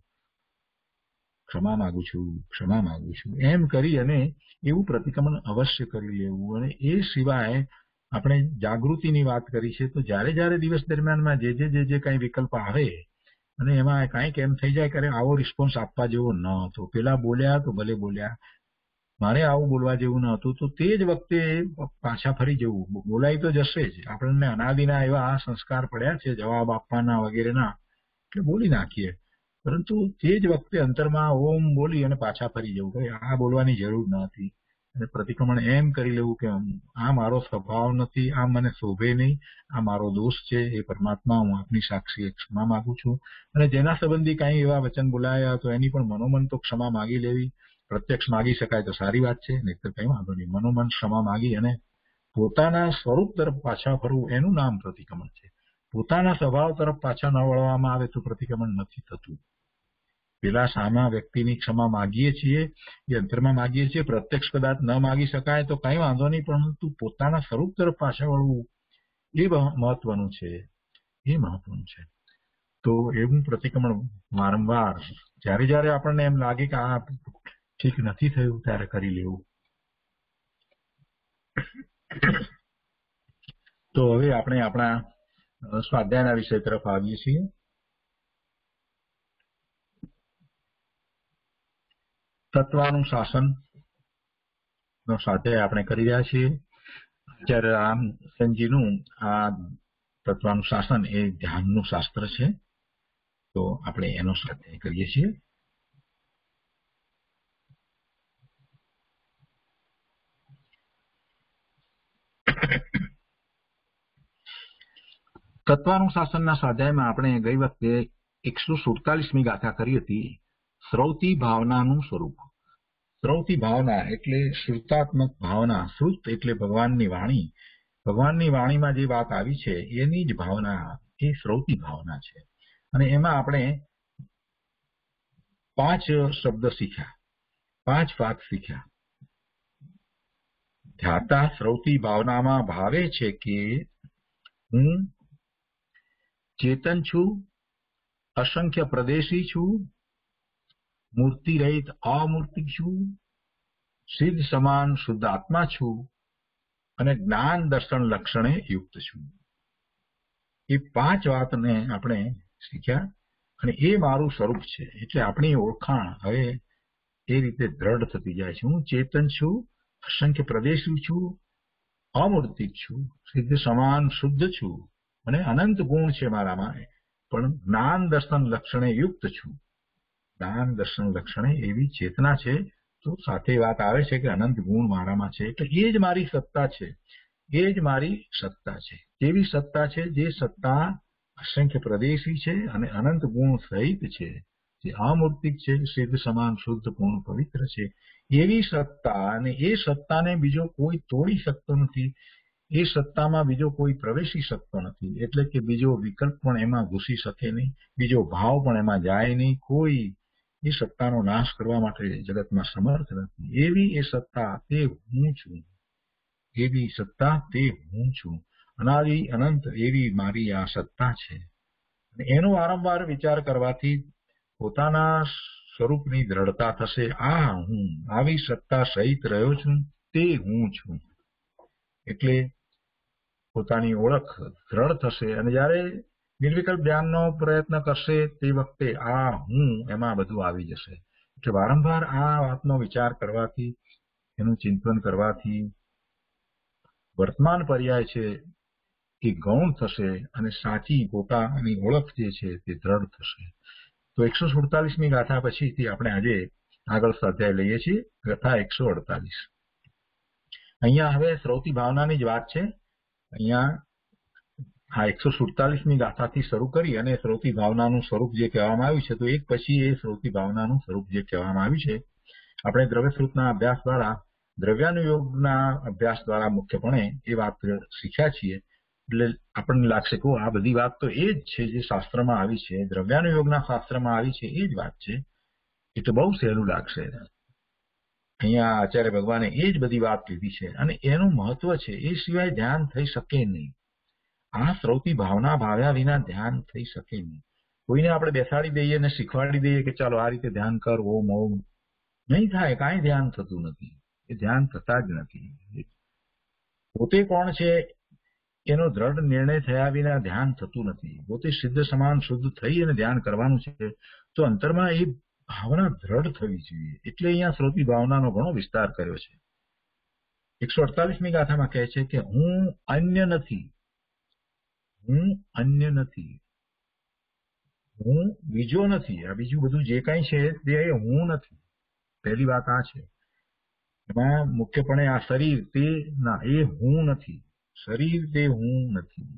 છું. એમ કરી અને એવું પ્રતિક્રમણ અવશ્ય કરી લેવું. અને એ સિવાય આપણે જાગૃતિની વાત કરી છે, તો જ્યારે દિવસ દરમિયાનમાં જે કંઈ વિકલ્પ આવે અને એમાં કાંઈક એમ થઈ જાય કે આવો રિસ્પોન્સ આપવા જેવો ન હતો, પેલા બોલ્યા તો ભલે બોલ્યા, મારે આવું બોલવા જેવું ન હતું, તો તે જ વખતે પાછા ફરી જવું. બોલાય તો જશે જ. આપણને અનાદિના એવા આ સંસ્કાર પડ્યા છે જવાબ આપવાના વગેરેના, એટલે બોલી નાખીએ. પરંતુ તે જ વખતે અંતરમાં ઓમ બોલી અને પાછા ફરી જવું કે આ બોલવાની જરૂર ન હતી. અને પ્રતિક્રમણ એમ કરી લેવું કે આ મારો સ્વભાવ નથી, આ મને શોભે નહીં, આ મારો દોષ છે. એ પરમાત્મા હું આપની સાક્ષીએ ક્ષમા માંગુ છું. અને જેના સંબંધી કાંઈ એવા વચન બોલાયા તો એની પણ મનોમન તો ક્ષમા માગી લેવી. પ્રત્યક્ષ માગી શકાય તો સારી વાત છે, નહીંતર કંઈ વાંધો નહીં. મનોમન ક્ષમા માગી અને પોતાના સ્વરૂપ તરફ પાછા ફરવું, એનું નામ પ્રતિક્રમણ છે. પોતાના સ્વભાવ તરફ પાછા ન વળવામાં આવે તો પ્રતિક્રમણ નથી થતું. પેલા સામા વ્યક્તિની ક્ષમા માગીએ છીએ, એ અંતરમાં માગીએ છીએ. પ્રત્યક્ષ કદાચ ન માગી શકાય તો કંઈ વાંધો નહીં, પરંતુ પોતાના સ્વરૂપ તરફ પાછા વળવું એ મહત્વનું છે, એ મહત્વનું છે. તો એવું પ્રતિક્રમણ વારંવાર જ્યારે જ્યારે આપણને એમ લાગે કે આ ઠીક નથી થયું ત્યારે કરી લેવું. તો હવે આપણે આપણા સ્વાધ્યાયના વિષય તરફ આવીએ છીએ. તત્વાનુશાસન નો સ્વાધ્યાય આપણે કરી રહ્યા છીએ. આચાર્ય રામસેનજીનું આ તત્વાનુશાસન એ ધ્યાનનું શાસ્ત્ર છે. તો આપણે એનો સ્વાધ્યાય કરીએ છીએ. તત્વાનુશાસનના સ્વાધ્યાયમાં આપણે ગઈ વખતે 147મી ગાથા કરી હતી. શ્રૌતી ભાવનાનું સ્વરૂપ. શ્રૌતી ભાવના એટલે શ્રુતાત્મક ભાવના. શ્રુત એટલે ભગવાનની વાણી. ભગવાનની વાણીમાં જે વાત આવી છે એની જ ભાવના એ શ્રૌતી ભાવના છે. અને એમાં આપણે 5 શબ્દ શીખ્યા, 5 વાત શીખ્યા. ધ્યાતા શ્રૌતી ભાવનામાં ભાવે છે કે હું ચેતન છું, અસંખ્ય પ્રદેશી છું, મૂર્તિ રહિત અમૂર્તિક છું, સિદ્ધ સમાન શુદ્ધ આત્મા છું અને જ્ઞાન દર્શન લક્ષણે યુક્ત છું. એ 5 વાતને આપણે શીખ્યા અને એ મારું સ્વરૂપ છે. એટલે આપણી ઓળખાણ હવે એ રીતે દ્રઢ થતી જાય છે. હું ચેતન છું, અસંખ્ય પ્રદેશી છું, અમૂર્તિક છું, સિદ્ધ સમાન શુદ્ધ છું અને અનંત ગુણ છે મારામાં, પણ જ્ઞાન દર્શન લક્ષણે યુક્ત છું. જ્ઞાન દર્શન લક્ષણે એવી ચેતના છે. તો સાથે વાત આવે છે કે અનંત ગુણ મારામાં છે. એટલે એ જ મારી સત્તા છે, એ જ મારી સત્તા છે. કેવી સત્તા છે? જે સત્તા અસંખ્ય પ્રદેશી છે અને અનંત ગુણ સહિત છે, જે અમૂર્તિક છે, સિદ્ધ સમાન શુદ્ધ પૂર્ણ પવિત્ર છે. એવી સત્તા, અને એ સત્તાને બીજો કોઈ તોડી શકતો નથી. એ સત્તામાં બીજો કોઈ પ્રવેશી શકતો નથી. એટલે કે બીજો વિકલ્પ પણ એમાં ઘૂસી શકે નહીં, બીજો ભાવ પણ એમાં જાય નહીં. કોઈ એ સત્તાનો નાશ કરવા માટે જગતમાં સમર્થ નથી. એવી એ સત્તા તે હું છું. એવી સત્તા તે હું છું. અનાદિ અનંત એવી મારી આ સત્તા છે. અને એનો વારંવાર વિચાર કરવાથી પોતાના સ્વરૂપની દ્રઢતા થશે. આ હું આવી સત્તા સહિત રહ્યો છું, તે હું છું. એટલે પોતાની ઓળખ દ્રઢ થશે. અને જ્યારે નિર્વિકલ્પ ધ્યાનનો પ્રયત્ન કરશે તે વખતે આ હું એમાં બધું આવી જશે. એટલે વારંવાર આ વાતનો વિચાર કરવાથી, એનું ચિંતન કરવાથી વર્તમાન પર્યાય છે એ ગૌણ થશે અને સાચી પોતાની ઓળખ જે છે તે દ્રઢ થશે. તો 147મી ગાથા પછીથી આપણે આજે આગળ સ્વાધ્યાય લઈએ છીએ. ગાથા 148. અહીંયા હવે શ્રૌતી ભાવનાની જ વાત છે. અહીંયા આ 147મી ગાથાથી શરૂ કરી અને શ્રૌતી ભાવનાનું સ્વરૂપ જે કહેવામાં આવ્યું છે, તો એક પછી એ શ્રૌતી ભાવનાનું સ્વરૂપ જે કહેવામાં આવ્યું છે, આપણે દ્રવ્યશ્રુતના અભ્યાસ દ્વારા, દ્રવ્યાનુયોગના અભ્યાસ દ્વારા મુખ્યપણે એ વાત શીખ્યા છીએ. એટલે આપણને લાગશે કે આ બધી વાત તો એ જ છે જે શાસ્ત્રમાં આવી છે, દ્રવ્યાનુયોગના શાસ્ત્રમાં આવી છે, એ જ વાત છે. એટલે બહુ સહેલું લાગશે. અહીંયા આચાર્ય ભગવાને એ જ બધી વાત લીધી છે અને એનું મહત્વ છે. એ સિવાય ધ્યાન થઈ શકે નહીં. આ શ્રૌતી ભાવના ભાવ્યા વિના ધ્યાન થઈ શકે નહીં. કોઈને આપણે બેસાડી દઈએ અને શીખવાડી દઈએ કે ચાલો આ રીતે ધ્યાન કર, ઓમ ઓમ, નહીં થાય. કાંઈ ધ્યાન થતું નથી. એ ધ્યાન થતા જ નથી. પોતે કોણ છે એનો દ્રઢ નિર્ણય થયા વિના ધ્યાન થતું નથી. પોતે સિદ્ધ સમાન શુદ્ધ થઈ અને ધ્યાન કરવાનું છે તો અંતરમાં એ ભાવના દ્રઢ થવી જોઈએ. એટલે અહીંયા શ્રૌતી ભાવનાનો ઘણો વિસ્તાર કર્યો છે. 148મી ગાથામાં કહે છે કે હું અન્ય નથી, હું અન્ય નથી, હું બીજો નથી. આ બીજું બધું જે કઈ છે તે હું નથી. પહેલી વાત આ છે. એમાં મુખ્યપણે આ શરીર તે ના, એ હું નથી. શરીર તે હું નથી.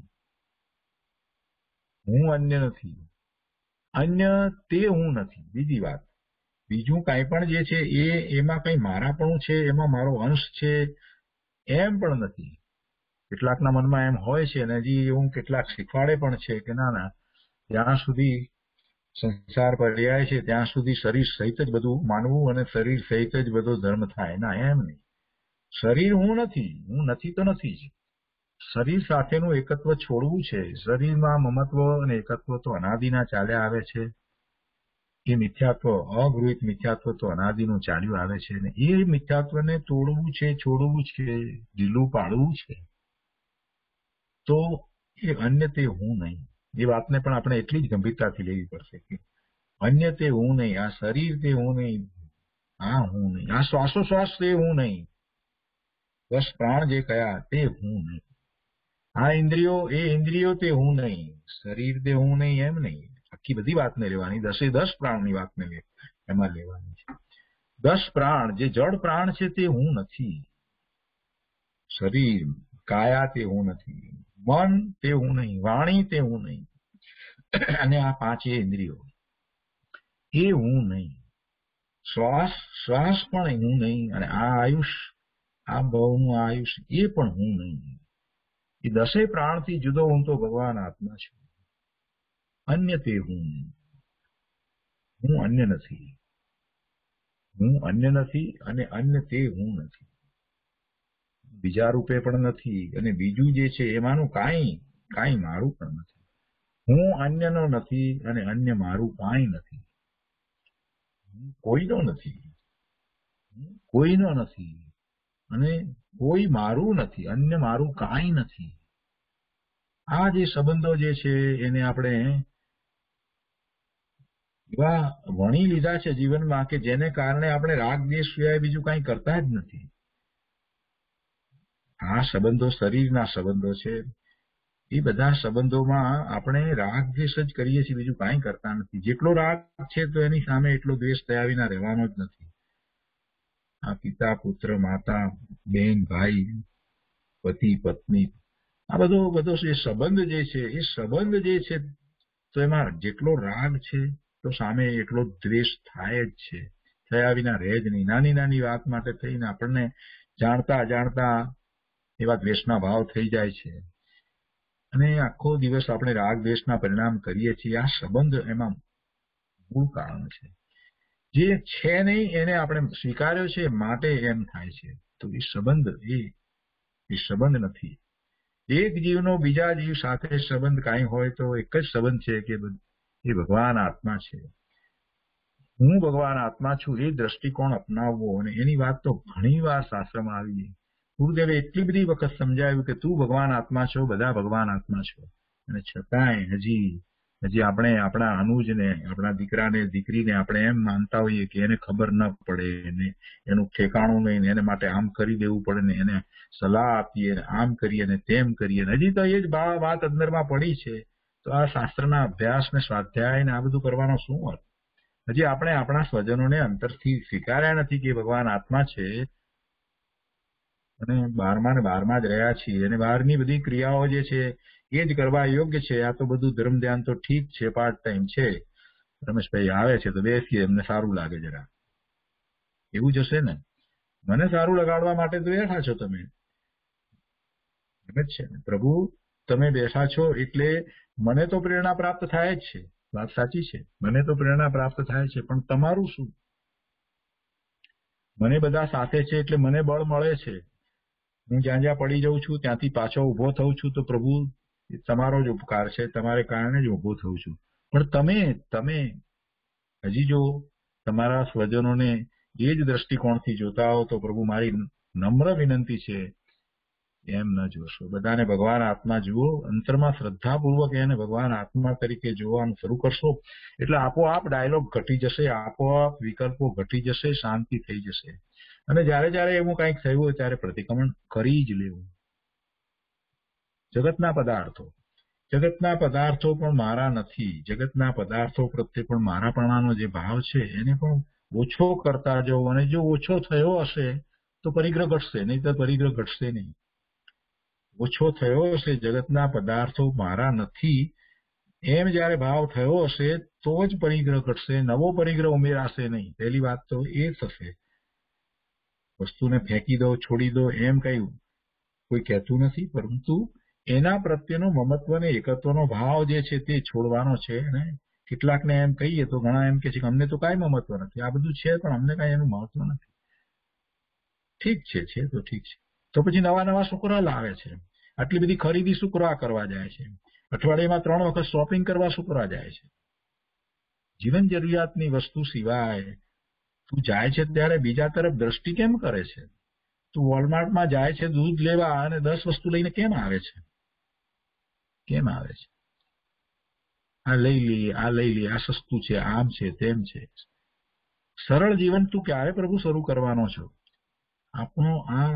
હું અન્ય નથી, અન્ય તે હું નથી. બીજી વાત, બીજું કાંઈ પણ જે છે એમાં કઈ મારાપણું છે, એમાં મારો અંશ છે, એમ પણ નથી. કેટલાકના મનમાં એમ હોય છે અને હજી એવું કેટલાક શીખવાડે પણ છે કે ના ના, જ્યાં સુધી સંસાર પર્યાય છે ત્યાં સુધી શરીર સહિત જ બધું માનવું અને શરીર સહિત જ બધો ધર્મ થાય. ના, એમ નહીં. શરીર હું નથી, હું નથી તો નથી જ. શરીર સાથેનું એકત્વ છોડવું છે. શરીરમાં મમત્વ અને એકત્વ તો અનાદિના ચાલ્યા આવે છે. એ મિથ્યાત્વ, અગૃહિત મિથ્યાત્વ તો અનાદિનું ચાલ્યું આવે છે, અને એ મિથ્યાત્વને તોડવું છે, છોડવું છે, ઢીલું પાડવું છે. તો એ અન્ય તે હું નહીં. એ વાતને પણ આપણે એટલી જ ગંભીરતાથી લેવી પડશે કે અન્ય તે હું નહીં, આ શરીર તે હું નહીં, આ હું નહીં, આ શ્વાસોશ્વાસ તે હું નહીં, 10 પ્રાણ જે કયા તે હું નહીં, આ ઇન્દ્રિયો એ ઇન્દ્રિયો તે હું નહીં, શરીર તે હું નહીં, એમ નહીં. આખી બધી વાતને લેવાની, 10 પ્રાણની વાતને એમાં લેવાની છે. 10 પ્રાણ જે જડ પ્રાણ છે તે હું નથી. શરીર કાયા તે હું નથી, મન તે હું નહીં, વાણી તે હું નહીં, અને આ 5 ઇન્દ્રિયો એ હું નહીં. શ્વાસ પણ હું નહીં, અને આ આયુષ, આ ભવનું આયુષ એ પણ હું નહીં. એ 10 પ્રાણથી જુદો હું તો ભગવાન આત્મા છું. અન્ય તે હું નહીં. હું અન્ય નથી. હું અન્ય નથી, અને અન્ય તે હું નથી. બીજા રૂપે પણ નથી, અને બીજું જે છે એમાંનું કાંઈ મારું પણ નથી. હું અન્યનો નથી, અને અન્ય મારું કાંઈ નથી. કોઈનો નથી, કોઈનો નથી, અને કોઈ મારું નથી, અન્ય મારું કાંઈ નથી. આ જે સંબંધો જે છે એને આપણે એવા વણી લીધા છે જીવનમાં કે જેને કારણે આપણે રાગ દ્વેષ સિવાય બીજું કાંઈ કરતા જ નથી. આ સંબંધો શરીરના સંબંધો છે. એ બધા સંબંધોમાં આપણે રાગ દ્વેષ જ કરીએ છીએ, બીજું કાંઈ કરતા નથી. જેટલો રાગ છે તો એની સામે એટલો દ્વેષ થયા વિના રહેવાનો જ નથી. આ પિતા પુત્ર, માતા બેન ભાઈ, પતિ પત્ની, આ બધો જે સંબંધ જે છે એ સંબંધ જે છે તો એમાં જેટલો રાગ છે તો સામે એટલો દ્વેષ થાય જ છે, થયા વિના રહે જ નહીં. નાની નાની વાત માટે થઈને આપણને જાણતા અજાણતા એવા દ્વેષના ભાવ થઈ જાય છે, અને આખો દિવસ આપણે રાગ દ્વેષના પરિણામ કરીએ છીએ. આ સંબંધ એમાં મૂળ કારણ છે. જે છે નહીં એને આપણે સ્વીકાર્યો છે માટે એમ થાય છે. તો એ સંબંધ નથી. એક જીવનો બીજા જીવ સાથે સંબંધ કાંઈ હોય તો એક જ સંબંધ છે કે એ ભગવાન આત્મા છે. હું ભગવાન આત્મા છું એ દ્રષ્ટિકોણ અપનાવવો. અને એની વાત તો ઘણી વાર શાસ્ત્રમાં આવી. ગુરુદેવે એટલી બધી વખત સમજાવ્યું કે તું ભગવાન આત્મા છો, બધા ભગવાન આત્મા છો, અને છતાંય હજી આપણે આપણા અનુજને, આપણા દીકરાને દીકરીને આપણે એમ માનતા હોઈએ કે એને ખબર ન પડે ને એનું ઠેકાણું નહીં, એને માટે આમ કરી દેવું પડે ને એને સલાહ આપીએ, આમ કરીએ ને તેમ કરીએ. હજી તો એ જ વાત અંદરમાં પડી છે. તો આ શાસ્ત્રના અભ્યાસ ને સ્વાધ્યાય ને આ બધું કરવાનો શું અર્થ? હજી આપણે આપણા સ્વજનોને અંતરથી સ્વીકાર્યા નથી કે ભગવાન આત્મા છે, અને બારમાં જ રહ્યા છીએ, અને બહારની બધી ક્રિયાઓ જે છે એ જ કરવા યોગ્ય છે. આ તો બધું ધર્મ ધ્યાન તો ઠીક છે, પાર્ટ ટાઈમ છે. રમેશભાઈ આવે છે તો બેસીએ, એમને સારું લાગે જરા, એવું જ હશે ને. મને સારું લગાડવા માટે તો બેઠા છો તમે, એમ જ છે ને. પ્રભુ તમે બેઠા છો એટલે મને તો પ્રેરણા પ્રાપ્ત થાય જ છે. વાત સાચી છે, મને તો પ્રેરણા પ્રાપ્ત થાય છે, પણ તમારું શું? મને બધા સાથે છે એટલે મને બળ મળે છે. હું જ્યાં જ્યાં પડી જાઉં છું ત્યાંથી પાછો ઉભો થઉં છું તો પ્રભુ તમારો જ ઉપકાર છે, તમારે કારણે જ ઉભો થઉં છું. પણ તમે હજી જો તમારા સ્વજનોને એ જ દ્રષ્ટિકોણથી જોતા હો તો પ્રભુ મારી નમ્ર વિનંતી છે એમ ન જોશો. બધાને ભગવાન આત્મા જુઓ, અંતરમાં શ્રદ્ધાપૂર્વક એને ભગવાન આત્મા તરીકે જોવાનું શરૂ કરશો એટલે આપોઆપ ડાયલોગ ઘટી જશે, આપોઆપ વિકલ્પો ઘટી જશે, શાંતિ થઈ જશે. અને જ્યારે એવું કંઈક થયું હોય ત્યારે પ્રતિક્રમણ કરી જ લેવું. જગતના પદાર્થો પણ મારા નથી. જગતના પદાર્થો પ્રત્યે પણ મારાપણાનો જે ભાવ છે એને પણ ઓછો કરતા જાઓ. અને જો ઓછો થયો હશે તો પરિગ્રહ ઘટશે, નહીં તો પરિગ્રહ ઘટશે નહીં. ઓછો થયો હશે, જગતના પદાર્થો મારા નથી એમ જયારે ભાવ થયો હશે તો જ પરિગ્રહ ઘટશે, નવો પરિગ્રહ ઉમેરાશે નહીં. પહેલી વાત તો એ થશે. વસ્તુને ફેંકી દો, છોડી દો એમ કઈ કોઈ કહેતું નથી, પરંતુ એના પ્રત્યેનો મમત્વ ને એકત્વનો ભાવ જે છે તે છોડવાનો છે. અને કેટલાકને એમ કહીએ તો ઘણા એમ કે છે કે અમને તો કાંઈ મમત્વ નથી, આ બધું છે પણ અમને કાંઈ એનું મહત્વ નથી. ઠીક છે તો ઠીક છે, તો પછી નવા છોકરા લાવે છે. આટલી બધી ખરીદી શુક્રવાર કરવા જાય છે, અઠવાડિયામાં 3 વખત શોપિંગ કરવા શુક્રવાર જાય છે. જીવન જરૂરિયાતની વસ્તુ સિવાય તું જાય છે ત્યારે બીજા તરફ દ્રષ્ટિ કેમ કરે છે? તું વોલમાર્ટમાં જાય છે દૂધ લેવા અને 10 વસ્તુ લઈને કેમ આવે છે? કેમ આવે છે? આ લઈ લે, આ લઈ લે, આ સસ્તું છે, આમ છે, તેમ છે. સરળ જીવન તું ક્યારે પ્રભુ શરૂ કરવાનો છો? આપણો આ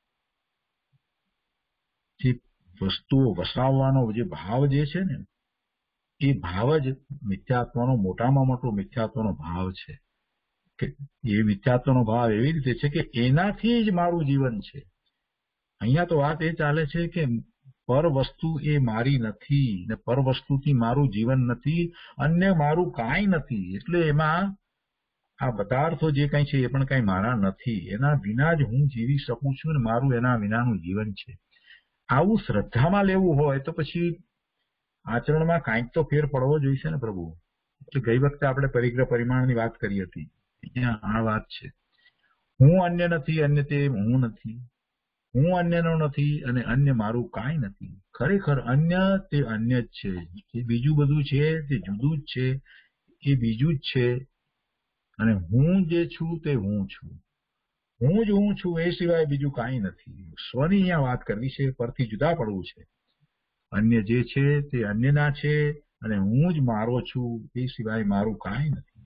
જે વસ્તુઓ વસાવવાનો જે ભાવ જે છે ને, એ ભાવ જ મિથ્યાત્વનો મોટામાં મોટો મિથ્યાત્વનો ભાવ છે. કે એ મિથ્યાત્વનો ભાવ એવી રીતે છે કે એનાથી જ મારું જીવન છે. અહીંયા તો વાત એ ચાલે છે કે પર વસ્તુ એ મારી નથી ને પર વસ્તુથી મારું જીવન નથી, અન્ય મારું કાંઈ નથી. એટલે એમાં આ પદાર્થો જે કંઈ છે એ પણ કંઈ મારા નથી. એના વિના જ હું જીવી શકું છું ને મારું એના વિનાનું જીવન છે. આવું શ્રદ્ધામાં લેવું હોય તો પછી આચરણમાં કાંઈક તો ફેર પડવો જોઈશે ને પ્રભુ. એટલે ગઈ વખતે આપણે પરિગ્રહ પરિમાણની વાત કરી હતી. અહીંયા આ વાત છે, હું અન્ય નથી, અન્ય તે હું નથી. હું અન્યનો નથી અને અન્ય મારું કાંઈ નથી. ખરેખર અન્ય તે અન્ય જ છે. જે બીજું બધું છે તે જુદું જ છે, એ બીજું જ છે. અને હું જે છું તે હું છું. હું જ હું છું, એ સિવાય બીજું કાંઈ નથી. સ્વની અહીંયા વાત કરવી છે, પરથી જુદા પડવું છે. અન્ય જે છે તે અન્યના છે અને હું જ મારો છું, એ સિવાય મારું કાંઈ નથી.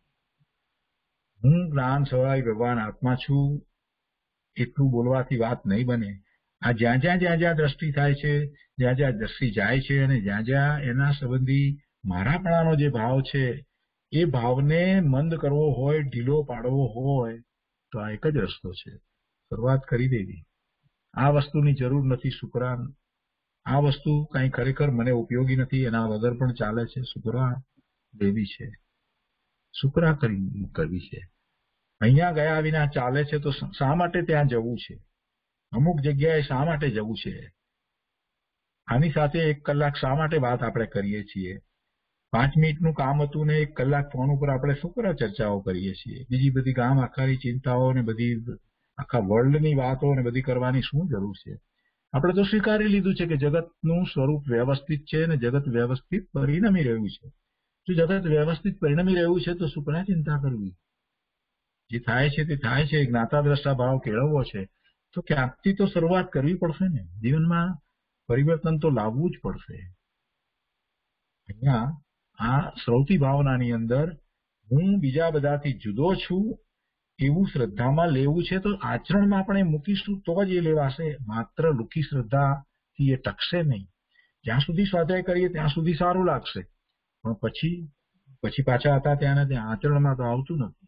હું જ્ઞાન સ્વભાવ ભગવાન આત્મા છું એટલું બોલવાથી વાત નહીં બને. આ જ્યાં જ્યાં દ્રષ્ટિ થાય છે, જ્યાં જ્યાં દ્રષ્ટિ જાય છે અને જ્યાં જ્યાં એના સંબંધી મારાપણાનો જે ભાવ છે એ ભાવને મંદ કરવો હોય, ઢીલો પાડવો હોય તો આ એક જ રસ્તો છે, શરૂઆત કરી દેવી. આ વસ્તુની જરૂર નથી શુક્રાન, આ વસ્તુ કંઈ ખરેખર મને ઉપયોગી નથી, એના વગર પણ ચાલે છે, શુક્રા દેવી છે, શુક્રા કરવી છે. અહીંયા ગયા વિના ચાલે છે તો શા માટે ત્યાં જવું છે? અમુક જગ્યાએ શા માટે જવું છે? આની સાથે 1 કલાક શા માટે વાત આપણે કરીએ છીએ? 5 મિનિટનું કામ હતું ને 1 કલાક ફોન ઉપર આપણે શું કરવા ચર્ચાઓ કરીએ છીએ? બીજી બધી ગામ આખાની ચિંતાઓ ને બધી આખા વર્લ્ડની વાતો ને બધી કરવાની શું જરૂર છે? આપણે તો સ્વીકારી લીધું છે કે જગતનું સ્વરૂપ વ્યવસ્થિત છે અને જગત વ્યવસ્થિત પરિણમી રહ્યું છે. જો જગત વ્યવસ્થિત પરિણમી રહ્યું છે તો શું કોને ચિંતા કરવી? જે થાય છે તે થાય છે. જ્ઞાતા દ્રષ્ટા ભાવ કેળવવો છે તો ક્યાંકથી તો શરૂઆત કરવી પડશે ને. જીવનમાં પરિવર્તન તો લાવવું જ પડશે. અહીંયા આ શ્રૌતી ભાવનાની અંદર હું બીજા બધાથી જુદો છું એવું શ્રદ્ધામાં લેવું છે તો આચરણમાં આપણે મૂકીશું તો જ એ લેવાશે. માત્ર લુકી શ્રદ્ધાથી એ ટકશે નહીં. જ્યાં સુધી સ્વાધ્યાય કરીએ ત્યાં સુધી સારું લાગશે, પણ પછી પાછા હતા ત્યાં ને ત્યાં આચરણમાં તો આવતું નથી.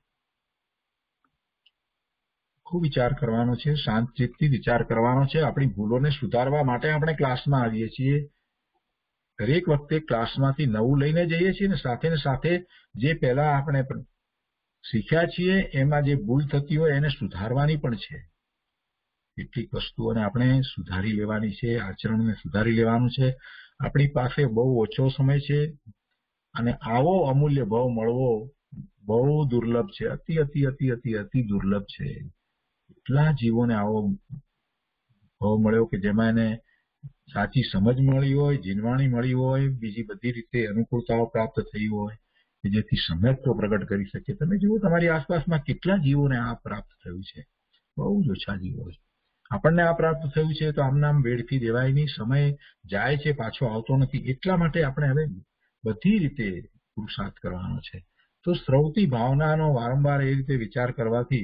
ખૂબ વિચાર કરવાનો છે, શાંત ચિત્તથી વિચાર કરવાનો છે. આપણી ભૂલોને સુધારવા માટે આપણે ક્લાસમાં આવીએ છીએ. દરેક વખતે ક્લાસમાંથી નવું લઈને જઈએ છીએ ને સાથે જે પહેલા આપણે શીખ્યા છીએ એમાં જે ભૂલ થતી હોય એને સુધારવાની પણ છે. કેટલીક વસ્તુઓને આપણે સુધારી લેવાની છે, આચરણને સુધારી લેવાનું છે. આપણી પાસે બહુ ઓછો સમય છે અને આવો અમૂલ્ય ભાવ મળવો બહુ દુર્લભ છે. અતિ અતિ અતિ અતિ અતિ દુર્લભ છે. એટલા જીવોને આવો ભાવ મળ્યો કે જેમાં એને સાચી સમજ મળી હોય, જીનવાણી મળી હોય, બીજી બધી રીતે અનુકૂળતાઓ પ્રાપ્ત થઈ હોય કે જેથી સમજતો પ્રગટ કરી શકે. તમે જુઓ તમારી આસપાસમાં કેટલા જીવોને આ પ્રાપ્ત થયું છે. બહુ જ ઓછા જીવો છે. આપણને આ પ્રાપ્ત થયું છે તો આમ વેડફી દેવાય નહીં. સમય જાય છે, પાછો આવતો નથી. એટલા માટે આપણે હવે બધી રીતે પુરુષાર્થ કરવાનો છે. તો શ્રૌતી ભાવનાનો વારંવાર એ રીતે વિચાર કરવાથી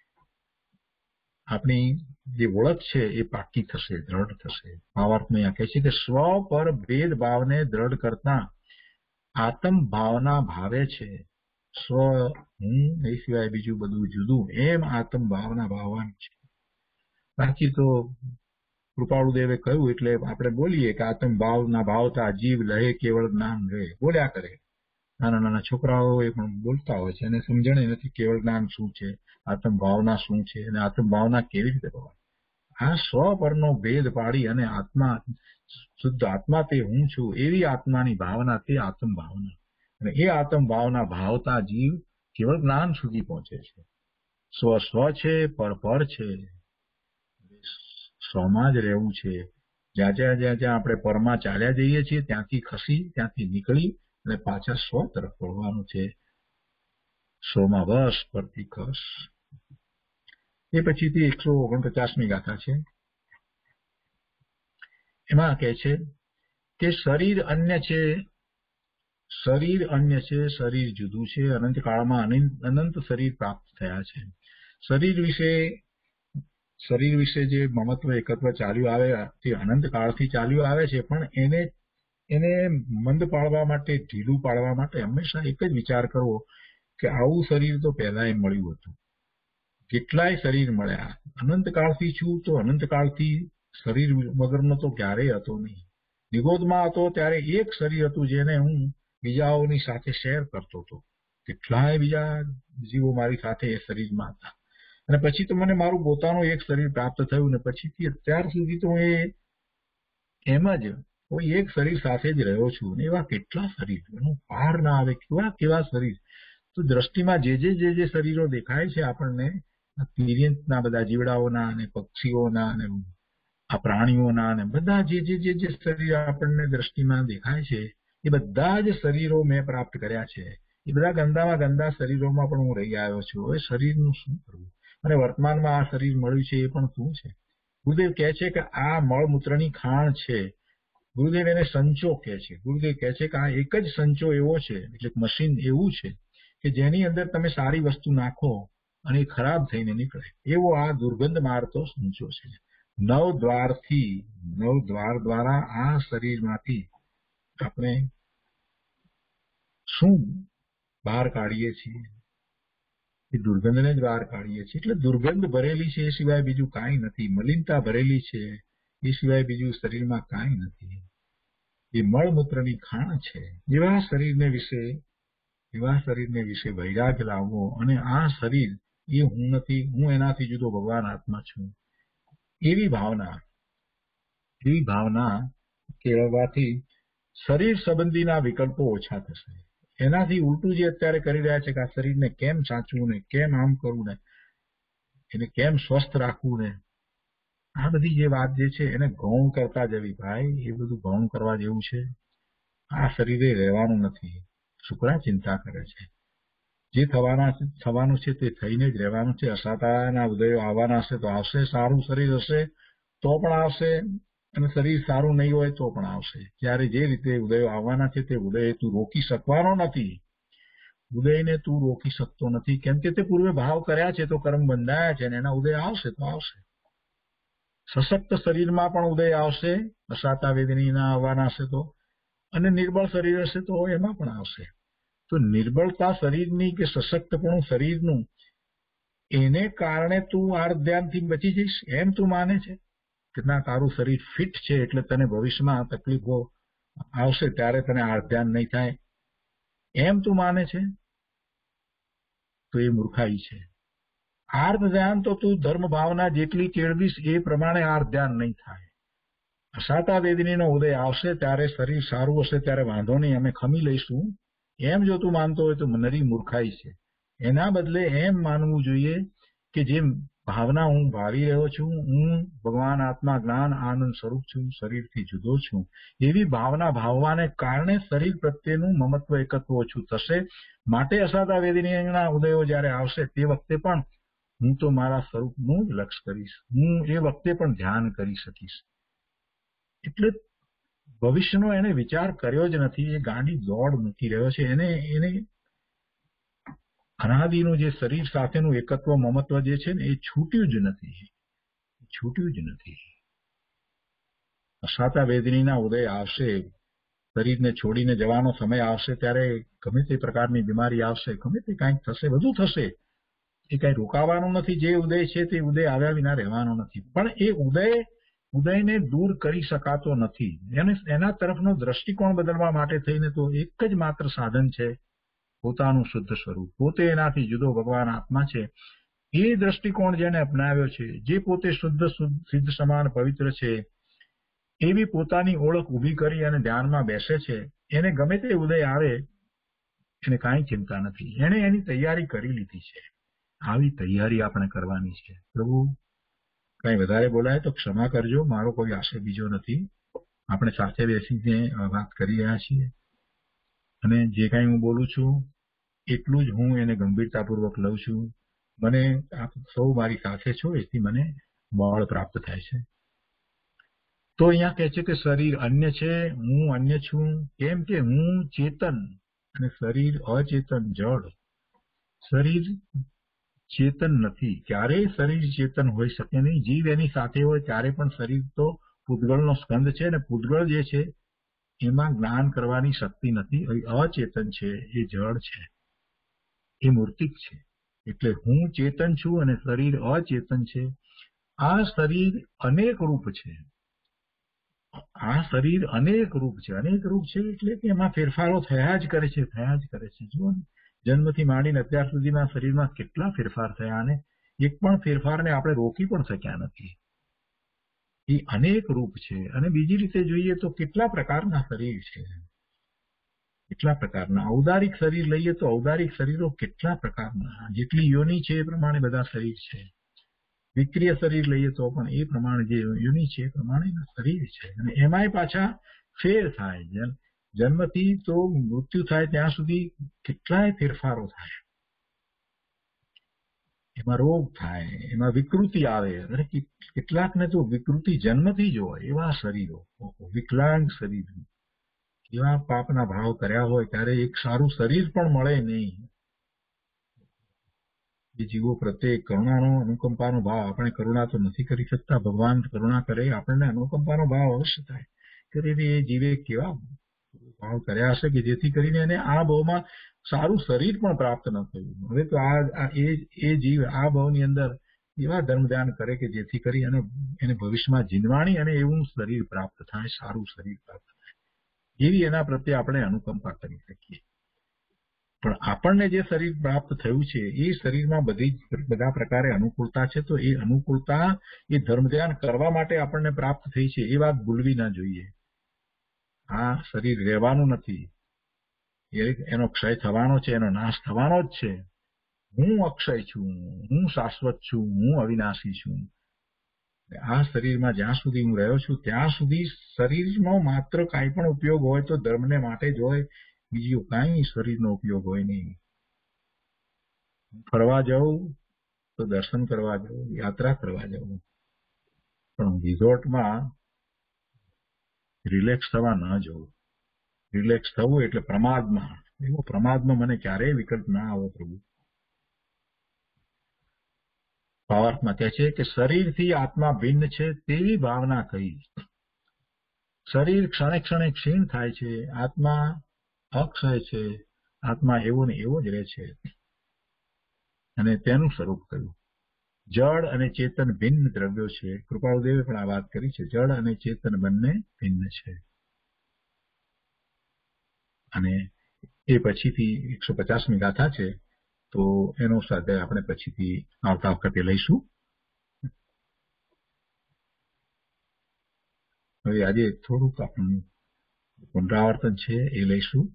આપણી જે ઓળખ છે એ પાકી થશે, દ્રઢ થશે. ભાવાર્થમાં કહે છે કે સ્વ પર ભેદભાવને દ્રઢ કરતા આત્મ ભાવના ભાવે છે. સ્વ હું એ સિવાય બીજું બધું જુદું, એમ આત્મ ભાવના ભાવવાની છે. બાકી તો કૃપાળુદેવે કહ્યું એટલે આપણે બોલીએ કે આત્મ ભાવના ભાવતા જીવ લહે કેવળ જ્ઞાન રહે, બોલ્યા કરે. નાના નાના છોકરાઓ એ પણ બોલતા હોય છે અને સમજણ નથી કેવળ જ્ઞાન શું છે, આત્મ ભાવના શું છે અને આત્મ ભાવના કેવી રીતે ભવાય. આ સ્વ પરનો ભેદ પાડી અને આત્મા શુદ્ધ આત્મા તે હું છું એવી આત્માની ભાવના તે આત્મ ભાવના. અને એ આત્મ ભાવના ભાવતા જીવ કેવળ જ્ઞાન સુધી પહોંચે છે. સ્વ સ્વ છે, પર પર છે, સ્વમાં જ રહેવું છે. જ્યાં જ્યાં આપણે પરમાં ચાલ્યા જઈએ છીએ ત્યાંથી ખસી, ત્યાંથી નીકળી અને પાછા સ્વ તરફ વળવાનું છે. સોમાં વસ પરથી ખસ. એ પછીથી 149મી ગાથા છે. એમાં કહે છે કે શરીર અન્ય છે, શરીર અન્ય છે, શરીર જુદું છે, અનંત કાળમાં અનંત શરીર પ્રાપ્ત થયા છે. શરીર વિશે જે મમત્વ એકત્વ ચાલ્યું આવે તે અનંત કાળથી ચાલ્યું આવે છે, પણ એને મંદ પાડવા માટે, ઢીલું પાડવા માટે હંમેશા એક જ વિચાર કરવો કે આવું શરીર તો પહેલાય મળ્યું હતું. કેટલાય શરીર મળ્યા, અનંત કાળથી છું તો અનંત કાળથી શરીર વગરનો તો ક્યારેય હતો નહીં. નિગોદમાં હતો ત્યારે એક શરીર હતું જેને હું બીજાઓની સાથે શેર કરતો હતો. કેટલાય બીજા જીવો મારી સાથે એ શરીરમાં હતા, અને પછી તો મને મારું પોતાનું એક શરીર પ્રાપ્ત થયું, ને પછીથી અત્યાર સુધી તો એમ જ કોઈ એક શરીર સાથે જ રહ્યો છું. એવા કેટલા શરીર, એનો પાર ના આવે. કેવા શરીર! તો દ્રષ્ટિમાં જે શરીરો દેખાય છે આપણને, તિર્યંતના બધા જીવડાઓના અને પક્ષીઓના અને આ પ્રાણીઓના અને બધા જે શરીર આપણને દ્રષ્ટિમાં દેખાય છે, એ બધા જ શરીરો મેં પ્રાપ્ત કર્યા છે. એ બધા ગંદામાં ગંદા શરીરોમાં પણ હું રહી આવ્યો છું. હવે શરીરનું શું કરવું? અને વર્તમાનમાં આ શરીર મળ્યું છે એ પણ શું છે? ગુરુદેવ કહે છે કે આ મળમૂત્રની ખાણ છે. ગુરુદેવ એને સંચો કહે છે. ગુરુદેવ કહે છે કે આ એક જ સંચો એવો છે, એટલે મશીન એવું છે કે જેની અંદર તમે સારી વસ્તુ નાખો અને એ ખરાબ થઈને નીકળે, એવો આ દુર્ગંધ મારતો સંચો છે. 9 દ્વાર દ્વારા આ શરીરમાંથી આપણે શું બહાર કાઢીએ છીએ? એ દુર્ગંધને જ બહાર કાઢીએ છીએ. એટલે દુર્ગંધ ભરેલી છે એ સિવાય બીજું કાંઈ નથી. મલિનતા ભરેલી છે એ સિવાય બીજું શરીરમાં કાંઈ નથી. એ મળમૂત્રની ખાણ છે. એવા શરીરને વિશે વૈરાગ્ય લાવવો, અને આ શરીર એ હું નથી, હું એનાથી જુદો ભગવાન આત્મા છું, એવી ભાવના કેળવવાથી શરીર સંબંધીના વિકલ્પો ઓછા થશે. એનાથી ઉલટું જે અત્યારે કરી રહ્યા છે કે આ શરીરને કેમ સાચવું ને, કેમ આમ કરવું ને, એને કેમ સ્વસ્થ રાખવું ને, આ બધી જે વાત જે છે એને ગૌણ કરતા જવી. ભાઈ, એ બધું ગૌણ કરવા જેવું છે. આ શરીરે રહેવાનું નથી. શુક્લા ચિંતા કરે છે. જે થવાનું છે તે થઈને જ રહેવાનું છે. અસાતાના ઉદયો આવવાના હશે તો આવશે. સારું શરીર હશે તો પણ આવશે, અને શરીર સારું નહીં હોય તો પણ આવશે. ત્યારે જે રીતે ઉદયો આવવાના છે તે ઉદય તું રોકી શકવાનો નથી. ઉદયને તું રોકી શકતો નથી, કેમ કે તે પૂર્વે ભાવ કર્યા છે તો કર્મ બંધાયા છે, અને એના ઉદય આવશે તો આવશે. સશક્ત શરીરમાં પણ ઉદય આવશે, અસાતા વેદનીના આવવાના હશે તો, અને નિર્બળ શરીર હશે તો એમાં પણ આવશે. તો નિર્બળતા શરીરની કે સશક્તપણું શરીરનું, એને કારણે તું આર્ત ધ્યાનથી બચી જઈશ એમ તું માને છે કે ના, તારું શરીર ફિટ છે એટલે તને ભવિષ્યમાં તકલીફો આવશે ત્યારે તને આર્ત ધ્યાન નહીં થાય એમ તું માને છે? તો એ મૂર્ખાઈ છે. આર્ત ધ્યાન તો તું ધર્મ ભાવના જેટલી કેળવીશ એ પ્રમાણે આર્ત ધ્યાન નહીં થાય. અસાતા વેદનીનો ઉદય આવશે ત્યારે શરીર સારું હશે ત્યારે વાંધો નહીં, અમે ખમી લઈશું, એમ જો તું માનતો હોય તો નરી મૂર્ખાઈ છે. એના બદલે એમ માનવું જોઈએ કે જે ભાવના હું ભાવી રહ્યો છું, હું ભગવાન આત્મા જ્ઞાન આનંદ સ્વરૂપ છું, શરીરથી જુદો છું, એવી ભાવના ભાવવાને કારણે શરીર પ્રત્યેનું મમત્વ એકત્વ ઓછું થશે. માટે અસાતા વેદનીના ઉદયો જ્યારે આવશે તે વખતે પણ હું તો મારા સ્વરૂપનું જ લક્ષ કરીશ. હું એ વખતે પણ ધ્યાન કરી શકીશ. એટલે ભવિષ્યનો એને વિચાર કર્યો જ નથી. એ ગાંડી દોડ મૂકી રહ્યો છે. એને અનાદિનું જે શરીર સાથેનું એકત્વ મમત્વ જે છે ને એ છૂટ્યું જ નથી. અસાતા વેદનીના ઉદય આવશે, શરીરને છોડીને જવાનો સમય આવશે ત્યારે ગમે તે પ્રકારની બીમારી આવશે, ગમે તે કાંઈક થશે, બધું થશે. એ કાંઈ રોકાવાનું નથી. જે ઉદય છે તે ઉદય આવ્યા વિના રહેવાનો નથી. પણ એ ઉદયને દૂર કરી શકાતો નથી. એના તરફનો દ્રષ્ટિકોણ બદલવા માટે થઈને તો એક જ માત્ર સાધન છે, પોતાનું શુદ્ધ સ્વરૂપ. પોતે એનાથી જુદો ભગવાન આત્મા છે. એ દ્રષ્ટિકોણ જેને અપનાવ્યો છે, જે પોતે શુદ્ધ સિદ્ધ સમાન પવિત્ર છે, એવી પોતાની ઓળખ ઊભી કરી અને ધ્યાનમાં બેસે છે, એને ગમે તે ઉદય આવે એને કાંઈ ચિંતા નથી. એને એની તૈયારી કરી લીધી છે. આવી તૈયારી આપણે કરવાની છે. પ્રભુ કઈ વધારે બોલાય તો ક્ષમા કરજો, મારો કોઈ આશય બીજો નથી. આપણે સાથે બેસીને વાત કરી રહ્યા છીએ અને જે કાંઈ હું બોલું છું એટલું જ હું એને ગંભીરતાપૂર્વક લઉં છું. મને આપ સૌ મારી સાથે છો એથી મને બળ પ્રાપ્ત થાય છે. તો અહીંયા કહે છે કે શરીર અન્ય છે, હું અન્ય છું. કેમ કે હું ચેતન અને શરીર અચેતન જળ. શરીર ચેતન નથી, ક્યારેય શરીર ચેતન હોઈ શકે નહીં. જીવ એની સાથે હોય ત્યારે પણ શરીર તો પૂતગળનો સ્કંદ છે ને પૂતગળ જે છે એમાં જ્ઞાન કરવાની શક્તિ નથી. અચેતન છે, એ જળ છે, એ મૂર્તિક છે. એટલે હું ચેતન છું અને શરીર અચેતન છે. આ શરીર અનેક રૂપ છે. આ શરીર અનેક રૂપ છે. અનેક રૂપ છે એટલે કે એમાં ફેરફારો થયા જ કરે છે, થયા જ કરે છે. જુઓ ને, જન્મથી માંડીને અત્યાર સુધીમાં શરીરમાં કેટલા ફેરફાર થયા અને એક પણ ફેરફારને આપણે રોકી પણ શક્યા નથી. એ અનેક રૂપ છે. અને બીજી રીતે જોઈએ તો કેટલા પ્રકારના શરીર છે, કેટલા પ્રકારના. ઔદારિક શરીર લઈએ તો ઔદારિક શરીરો કેટલા પ્રકારના. જેટલી યોની છે એ પ્રમાણે બધા શરીર છે. વિક્રિય શરીર લઈએ તો પણ એ પ્રમાણે જે યોની છે એ પ્રમાણેના શરીર છે. અને એમાંય પાછા ફેર થાય. જન્મથી તો મૃત્યુ થાય ત્યાં સુધી કેટલાય ફેરફારો થાય. એમાં રોગ થાય, એમાં વિકૃતિ આવે. અને કેટલાકને તો વિકૃતિ જન્મથી જ હોય એવા શરીરો, વિકલાંગ શરીર. એવા પાપના ભાવ કર્યા હોય ત્યારે એક સારું શરીર પણ મળે નહીં. એ જીવો પ્રત્યે કરુણાનો, અનુકંપાનો ભાવ. આપણે કરુણા તો નથી કરી શકતા, ભગવાન કરુણા કરે, આપણને અનુકંપાનો ભાવ અવશ્ય થાય. કરીને એ જીવે કેવા ભાવ કર્યા હશે કે જેથી કરીને એને આ ભાવમાં સારું શરીર પણ પ્રાપ્ત ન થયું. હવે તો એ જીવ આ ભાવની અંદર એવા ધર્મ ધ્યાન કરે કે જેથી કરી એને ભવિષ્યમાં જીનવાણી અને એવું શરીર પ્રાપ્ત થાય, સારું શરીર પ્રાપ્ત થાય. એવી એના પ્રત્યે આપણે અનુકંપા કરી શકીએ. પણ આપણને જે શરીર પ્રાપ્ત થયું છે એ શરીરમાં બધા પ્રકારે અનુકૂળતા છે. તો એ અનુકૂળતા એ ધર્મ ધ્યાન કરવા માટે આપણને પ્રાપ્ત થઈ છે એ વાત ભૂલવી ના જોઈએ. આ શરીર રહેવાનું નથી, એનો ક્ષય થવાનો છે, એનો નાશ થવાનો જ છે. હું અક્ષય છું, હું શાશ્વત છું, હું અવિનાશી છું. આ શરીરમાં જ્યાં સુધી હું રહ્યો છું ત્યાં સુધી શરીરનો માત્ર કાંઈ પણ ઉપયોગ હોય તો ધર્મને માટે જ હોય, બીજો કાંઈ શરીરનો ઉપયોગ હોય નહીં. ફરવા જાઉં તો દર્શન કરવા જાઉં, યાત્રા કરવા જાઉં, પણ રિઝોર્ટમાં રિલેક્સ થવા ના જવું. રિલેક્સ થવું એટલે પ્રમાદમાં. એવો પ્રમાદમાં મને ક્યારેય વિકલ્પ ના આવો પ્રભુ. ભાવાર્થમાં કહે છે કે શરીરથી આત્મા ભિન્ન છે તેવી ભાવના કહી. શરીર ક્ષણે ક્ષણે ક્ષીણ થાય છે, આત્મા અક્ષય છે, આત્મા એવો ને એવો જ રહે છે. અને તેનું સ્વરૂપ કહ્યું. જળ અને ચેતન ભિન્ન દ્રવ્યો છે. કૃપાળુદેવે પણ આ વાત કરી છે. જળ અને ચેતન બંને ભિન્ન છે. અને એ પછીથી 150મી ગાથા છે, તો એનો સ્વાધ્યાય આપણે પછીથી આવતા વખતે લઈશું. હવે આજે થોડુંક આપણું પુનરાવર્તન છે એ લઈશું.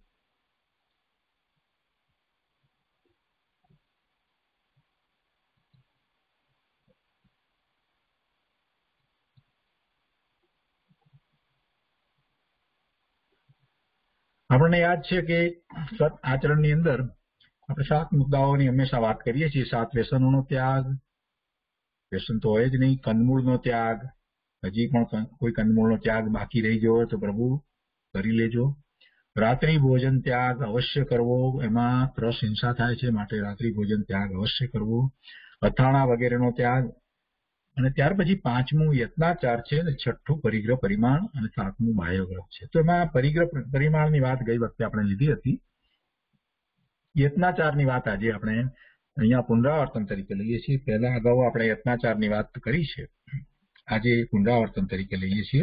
આપણને યાદ છે કે સત આચરણની અંદર આપણે 7 મુદ્દાઓની હંમેશા વાત કરીએ છીએ. 7 વ્યસનોનો ત્યાગ, વ્યસન તો હોય જ નહીં. કંદમૂળનો ત્યાગ, હજી પણ કોઈ કંદમૂળનો ત્યાગ બાકી રહી ગયો હોય તો પ્રભુ કરી લેજો. રાત્રિ ભોજન ત્યાગ અવશ્ય કરવો, એમાં ત્રસ હિંસા થાય છે, માટે રાત્રિ ભોજન ત્યાગ અવશ્ય કરવો. અથાણા વગેરેનો ત્યાગ. અને ત્યાર પછી 5મું યત્નાચાર છે, અને 6ઠું પરિગ્રહ પરિમાણ, અને 7મું બાહ્યગ્રહ છે. તો એમાં પરિગ્રહ પરિમાણની વાત ગઈ વખતે આપણે લીધી હતી. યત્નાચારની વાત આજે આપણે અહીંયા પુનરાવર્તન તરીકે લઈએ છીએ. પહેલા અગાઉ આપણે યત્નાચારની વાત કરી છે, આજે પુનરાવર્તન તરીકે લઈએ છીએ.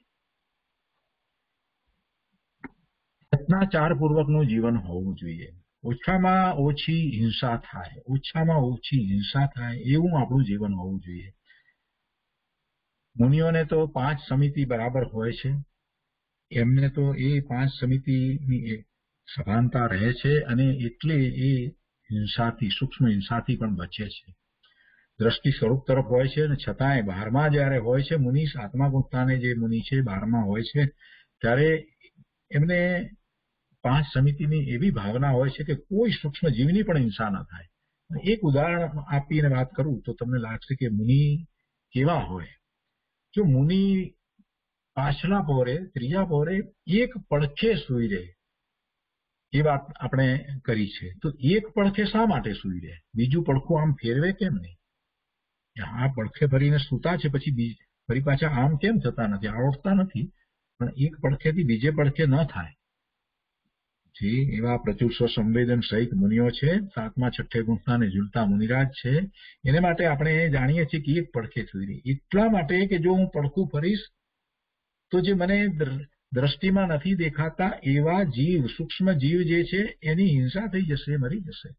યત્નાચાર પૂર્વકનું જીવન હોવું જોઈએ. ઓછામાં ઓછી હિંસા થાય, ઓછામાં ઓછી હિંસા થાય એવું આપણું જીવન હોવું જોઈએ. મુનિઓને તો 5 સમિતિ બરાબર હોય છે. એમને તો એ 5 સમિતિની સભાનતા રહે છે, અને એટલે એ હિંસાથી, સૂક્ષ્મ હિંસાથી પણ બચે છે. દ્રષ્ટિ સ્વરૂપ તરફ હોય છે, અને છતાંય 12માં જયારે હોય છે મુનિ, 7મા ગુંફતાને જે મુનિ છે 12માં હોય છે, ત્યારે એમને 5 સમિતિની એવી ભાવના હોય છે કે કોઈ સૂક્ષ્મ જીવની પણ હિંસા ન થાય. એક ઉદાહરણ આપીને વાત કરું તો તમને લાગશે કે મુનિ કેવા હોય. જો મુનિ પાછલા પહોરે, ત્રીજા પહોરે એક પડખે સૂઈ રહે, એ વાત આપણે કરી છે. તો એક પડખે શા માટે સૂઈ રહે? બીજું પડખું આમ ફેરવે કેમ નહીં? આ પડખે ભરીને સૂતા છે, પછી ફરી પાછા આમ કેમ થતા નથી? આવડતા નથી, પણ એક પડખેથી બીજે પડખે ન થાય. જે એવા પ્રચુર સ્વસંવેદન સહિત મુનિઓ છે, 7મા 6 ગુંફતાને ઝૂલતા મુનિરાજ છે, એને માટે આપણે જાણીએ છીએ કે એક પડખે સૂઈ રહે. એટલા માટે કે જો હું પડખું ફરીશ તો જે મને દ્રષ્ટિમાં નથી દેખાતા એવા જીવ, સૂક્ષ્મ જીવ જે છે એની હિંસા થઈ જશે, મરી જશે.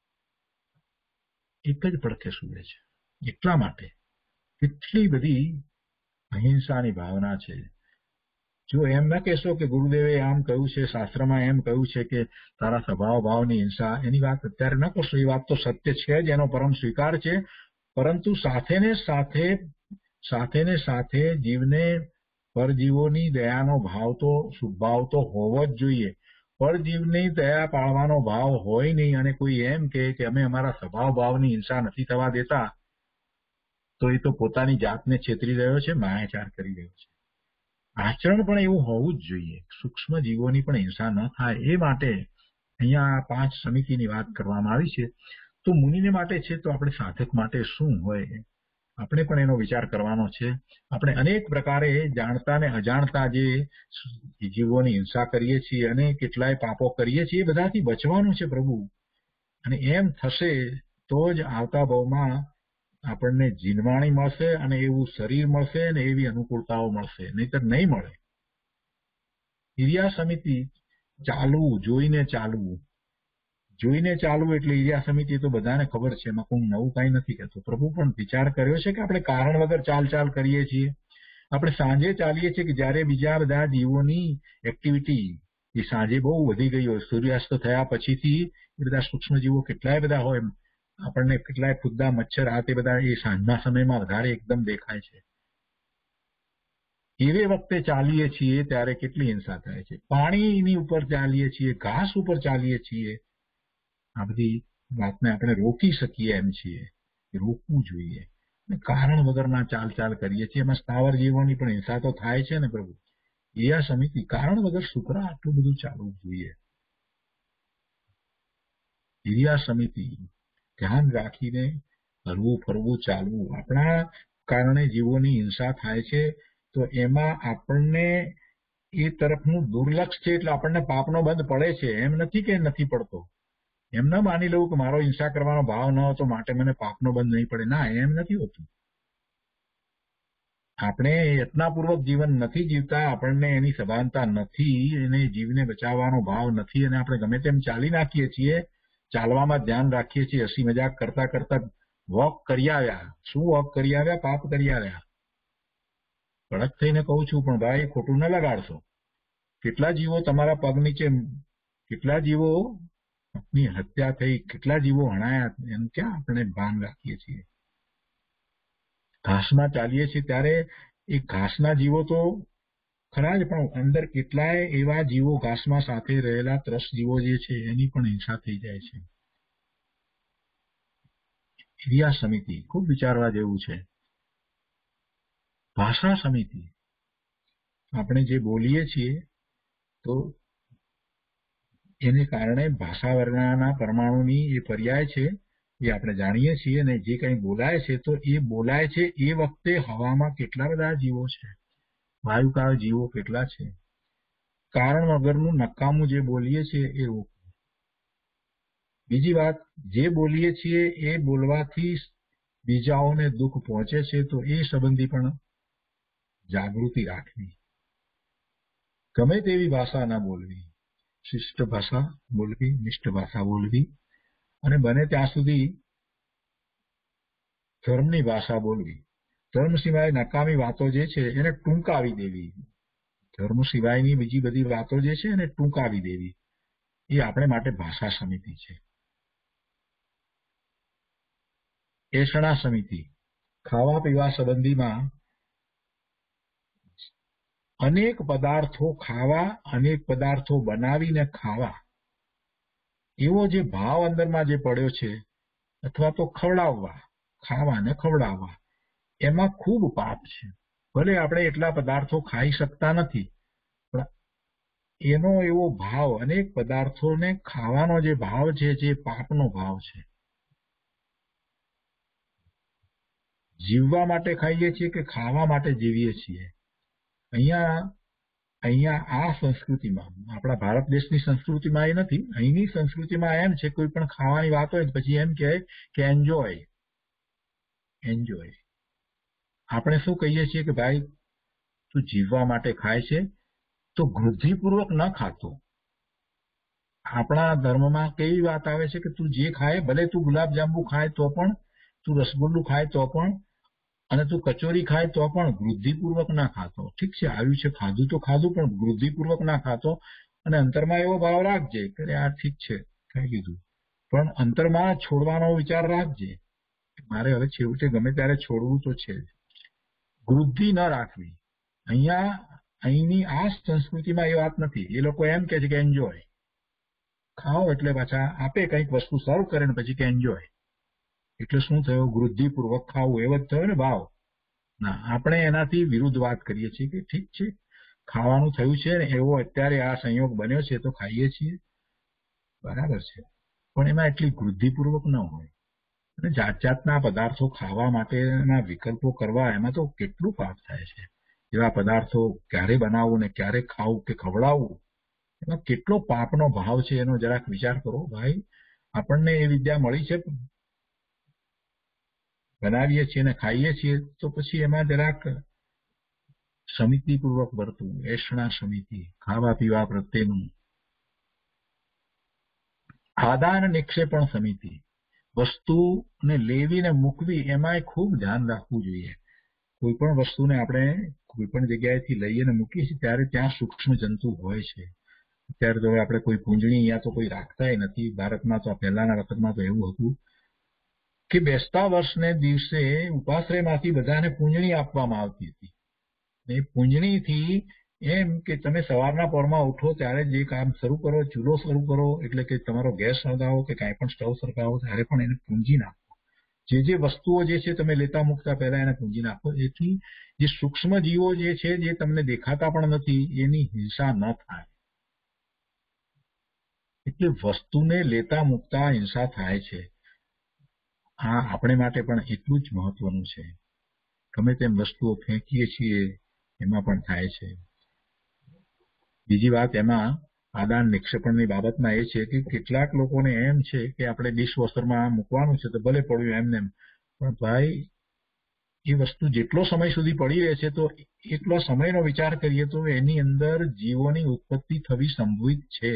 એક જ પડખે સૂવે છે. એટલા માટે કેટલી બધી અહિંસાની ભાવના છે. જો એમ ન કહેશો કે ગુરુદેવે આમ કહ્યું છે, શાસ્ત્રમાં એમ કહ્યું છે કે તારા સ્વભાવ ભાવની હિંસા, એની વાત અત્યારે ન કરશો. એ વાત તો સત્ય છે જ, એનો પરમ સ્વીકાર છે. પરંતુ સાથે ને સાથે જીવને પરજીવોની દયાનો ભાવ તો, સુભાવ તો હોવો જ જોઈએ. પરજીવની દયા પાળવાનો ભાવ હોય નહીં, અને કોઈ એમ કે અમે અમારા સ્વભાવ ભાવની હિંસા નથી થવા દેતા, તો એ તો પોતાની જાતને છેતરી રહ્યો છે, માયાચાર કરી રહ્યો છે. આચરણ પણ એવું હોવું જ જોઈએ. સૂક્ષ્મ જીવોની પણ હિંસા ન થાય એ માટે અહીંયા 5 સમિતિની વાત કરવામાં આવી છે. તો મુનિને માટે છે, તો આપણે સાધક માટે શું હોય? આપણે પણ એનો વિચાર કરવાનો છે. આપણે અનેક પ્રકારે જાણતા ને અજાણતા જે જીવોની હિંસા કરીએ છીએ અને કેટલાય પાપો કરીએ છીએ, એ બધાથી બચવાનું છે પ્રભુ. અને એમ થશે તો જ આવતા ભાવમાં આપણને જીનવાણી મળશે, અને એવું શરીર મળશે, અને એવી અનુકૂળતાઓ મળશે. નહીતર નહીં મળે. ઈર્યા સમિતિ ચાલવું, જોઈને ચાલવું. જોઈને ચાલવું એટલે ઈર્યા સમિતિ તો બધાને ખબર છે, એમાં કોઈ નવું કઈ નથી કહેતો. પ્રભુ પણ વિચાર કર્યો છે કે આપણે કારણ વગર ચાલ કરીએ છીએ. આપણે સાંજે ચાલીએ છીએ કે જયારે બીજા બધા જીવોની એક્ટિવિટી એ સાંજે બહુ વધી ગઈ હોય. સૂર્યાસ્ત થયા પછીથી એ બધા સૂક્ષ્મ જીવો કેટલાય બધા હોય, આપણને કેટલાય ખુદ્દા, મચ્છર, આ તે બધા એ સાંજના સમયમાં વધારે એકદમ દેખાય છે. એવે વખતે ચાલીએ છીએ ત્યારે કેટલી હિંસા થાય છે. પાણીની ઉપર ચાલીએ છીએ, ઘાસ ઉપર ચાલીએ છીએ, આ બધી વાતને આપણે રોકી શકીએ એમ છીએ. રોકવું જોઈએ. કારણ વગરના ચાલ કરીએ છીએ, એમાં સ્થાવર જીવોની પણ હિંસા તો થાય છે ને પ્રભુ. એ આ સમિતિ કારણ વગર શુક્રા આટલું બધું ચાલવું જોઈએ. ઈર્યા સમિતિ ધ્યાન રાખીને હરવું ફરવું ચાલવું. આપણા કારણે જીવોની હિંસા થાય છે, તો એમાં આપણને એ તરફનું દુર્લક્ષ છે, એટલે આપણને પાપનો બંધ પડે છે. એમ નથી કે નથી પડતો. એમ ન માની લઉં કે મારો હિંસા કરવાનો ભાવ ન હતો માટે મને પાપનો બંધ નહીં પડે. ના, એમ નથી હોતું. આપણે યત્નાપૂર્વક જીવન નથી જીવતા, આપણને એની સભાનતા નથી, એને જીવને બચાવવાનો ભાવ નથી, અને આપણે ગમે તેમ ચાલી નાખીએ છીએ. ચાલવામાં ધ્યાન રાખીએ છીએ, હસી મજાક કરતા કરતા વોક કરી આવ્યા. શું વોક કરી આવ્યા? પાપ કરી આવ્યા. કડક થઈને કહું છું, પણ ભાઈ ખોટું ન લગાડશો. કેટલા જીવો તમારા પગ નીચે, કેટલા જીવો ની હત્યા થઈ, કેટલા જીવો હણાયા, એમ ક્યાં આપણે ભાન રાખીએ છીએ. ઘાસમાં ચાલીએ છીએ ત્યારે એ ઘાસના જીવો તો ખરા જ, પણ અંદર કેટલાય એવા જીવો ઘાસમાં સાથે રહેલા ત્રસ જીવો જે છે એની પણ હિંસા થઈ જાય છે. ઈર્યા સમિતિ ખૂબ વિચારવા જેવું છે. ભાષા સમિતિ, આપણે જે બોલીએ છીએ તો એને કારણે ભાષા વર્ણના પરમાણુની એ પર્યાય છે, એ આપણે જાણીએ છીએ. અને જે કંઈ બોલાય છે, તો એ બોલાય છે એ વખતે હવામાં કેટલા બધા જીવો છે, વાયુકાળ જીવો કેટલા છે. કારણ વગરનું નકામું જે બોલીએ છીએ એ રોકવું. બીજી વાત, જે બોલીએ છીએ એ બોલવાથી બીજાઓને દુઃખ પહોંચે છે, તો એ સંબંધી પણ જાગૃતિ રાખવી. ગમે તેવી ભાષા ના બોલવી, શિષ્ટ ભાષા બોલવી, નિષ્ઠ ભાષા બોલવી, અને બને ત્યાં સુધી ધર્મની ભાષા બોલવી. ધર્મ સિવાય નકામી વાતો જે છે એને ટૂંકાવી દેવી. ધર્મ સિવાયની બીજી બધી વાતો જે છે એને ટૂંકાવી દેવી. એ આપણે માટે ભાષા સમિતિ છે. એષણા સમિતિ, ખાવા પીવા સંબંધીમાં અનેક પદાર્થો ખાવા, અનેક પદાર્થો બનાવીને ખાવા, એવો જે ભાવ અંદરમાં જે પડ્યો છે, અથવા તો ખવડાવવા, ખાવાને ખવડાવવા, એમાં ખૂબ પાપ છે. ભલે આપણે એટલા પદાર્થો ખાઈ શકતા નથી, પણ એનો એવો ભાવ, અનેક પદાર્થોને ખાવાનો જે ભાવ છે, જે પાપનો ભાવ છે. જીવવા માટે ખાઈએ છીએ કે ખાવા માટે જીવીએ છીએ? અહીંયા આ સંસ્કૃતિમાં, આપણા ભારત દેશની સંસ્કૃતિમાં એ નથી. અહીંની સંસ્કૃતિમાં એમ છે, કોઈ પણ ખાવાની વાત હોય પછી એમ કહે કે એન્જોય. આપણે શું કહીએ છીએ કે ભાઈ તું જીવવા માટે ખાય છે તો વૃદ્ધિપૂર્વક ન ખાતો. આપણા ધર્મમાં કેવી વાત આવે છે કે તું જે ખાય, ભલે તું ગુલાબજાંબુ ખાય તો પણ, તું રસગુલ્લું ખાય તો પણ, અને તું કચોરી ખાય તો પણ વૃદ્ધિપૂર્વક ના ખાતો. ઠીક છે, આવ્યું છે, ખાધું તો ખાધું, પણ વૃદ્ધિપૂર્વક ના ખાતો. અને અંતરમાં એવો ભાવ રાખજે કે આ ઠીક છે, ખાઈ લીધું, પણ અંતરમાં છોડવાનો વિચાર રાખજે. મારે હવે છેવટે ગમે ત્યારે છોડવું તો છે. વૃદ્ધિ ન રાખવી. અહીંની આ સંસ્કૃતિમાં એ વાત નથી. એ લોકો એમ કે છે કે એન્જોય. ખાઓ એટલે પાછા આપે કંઈક વસ્તુ સર્વ કરે ને પછી કે એન્જોય. એટલે શું થયું? વૃદ્ધિપૂર્વક ખાવું, એવો જ થયો ને ભાવ. ના, આપણે એનાથી વિરુદ્ધ વાત કરીએ છીએ કે ઠીક છે, ખાવાનું થયું છે ને એવો અત્યારે આ સંયોગ બન્યો છે તો ખાઈએ છીએ, બરાબર છે, પણ એમાં એટલી વૃદ્ધિપૂર્વક ન હોય. અને જાત જાતના પદાર્થો ખાવા માટેના વિકલ્પો કરવા, એમાં તો કેટલું પાપ થાય છે. એવા પદાર્થો ક્યારે બનાવવું ને ક્યારે ખાવું કે ખવડાવવું, એમાં કેટલો પાપનો ભાવ છે, એનો જરાક વિચાર કરો ભાઈ. આપણને એ વિદ્યા મળી છે, બનાવીએ છીએ ને ખાઈએ છીએ, તો પછી એમાં જરાક સમિતિપૂર્વક વર્તવું. એષણા સમિતિ, ખાવા પીવા પ્રત્યેનું. આદાન નિક્ષેપણ સમિતિ, વસ્તુને લેવીને મૂકવી, એમાંય ખૂબ ધ્યાન રાખવું જોઈએ. કોઈ પણ વસ્તુને આપણે કોઈ પણ જગ્યાએથી લઈએ ને મૂકીએ છીએ ત્યારે ત્યાં સૂક્ષ્મ જંતુ હોય છે. અત્યારે તો આપણે કોઈ પૂંજણી અહીંયા તો કોઈ રાખતા નથી. ભારતમાં તો પહેલાના વખતમાં તો એવું હતું કે બેસતા વર્ષને દિવસે ઉપાશ્રયમાંથી બધાને પૂંજણી આપવામાં આવતી હતી. એ પૂંજણીથી એમ કે તમે સવારના પરમાં ઉઠો ત્યારે જે કામ શરૂ કરો, ચૂલો શરૂ કરો, એટલે કે તમારો ગેસ સળગાવો કે કાંઈ પણ સ્ટવ સળગાવો, ત્યારે પણ એને પૂંજી નાખો. જે વસ્તુઓ જે છે તમે લેતા મૂકતા પહેલા એને પૂંજી નાખો. એથી જે સૂક્ષ્મ જીવો જે છે, જે તમને દેખાતા પણ નથી, એની હિંસા ન થાય. એટલે વસ્તુને લેતા મૂકતા હિંસા થાય છે. આ આપણે માટે પણ એટલું જ મહત્વનું છે. ગમે તેમ વસ્તુઓ ફેંકીએ છીએ એમાં પણ થાય છે. બીજી વાત એમાં આદાન નિક્ષેપણની બાબતમાં એ છે કે કેટલાક લોકોને એમ છે કે આપણે ડિશવોશરમાં મૂકવાનું છે તો ભલે પડ્યું એમને એમ, પણ ભાઈ એ વસ્તુ જેટલો સમય સુધી પડી રહે છે તો એટલો સમયનો વિચાર કરીએ તો એની અંદર જીવોની ઉત્પત્તિ થવી સંભવિત છે.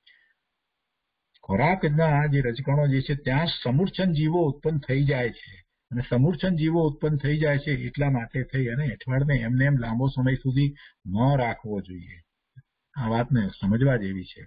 ખોરાકના જે રજકણો જે છે ત્યાં સમૂર્છન જીવો ઉત્પન્ન થઈ જાય છે, અને સમૂર્છન જીવો ઉત્પન્ન થઈ જાય છે એટલા માટે થઈ અને એઠવાડને એમને એમ લાંબો સમય સુધી ન રાખવો જોઈએ. આ વાતને સમજવા જેવી છે.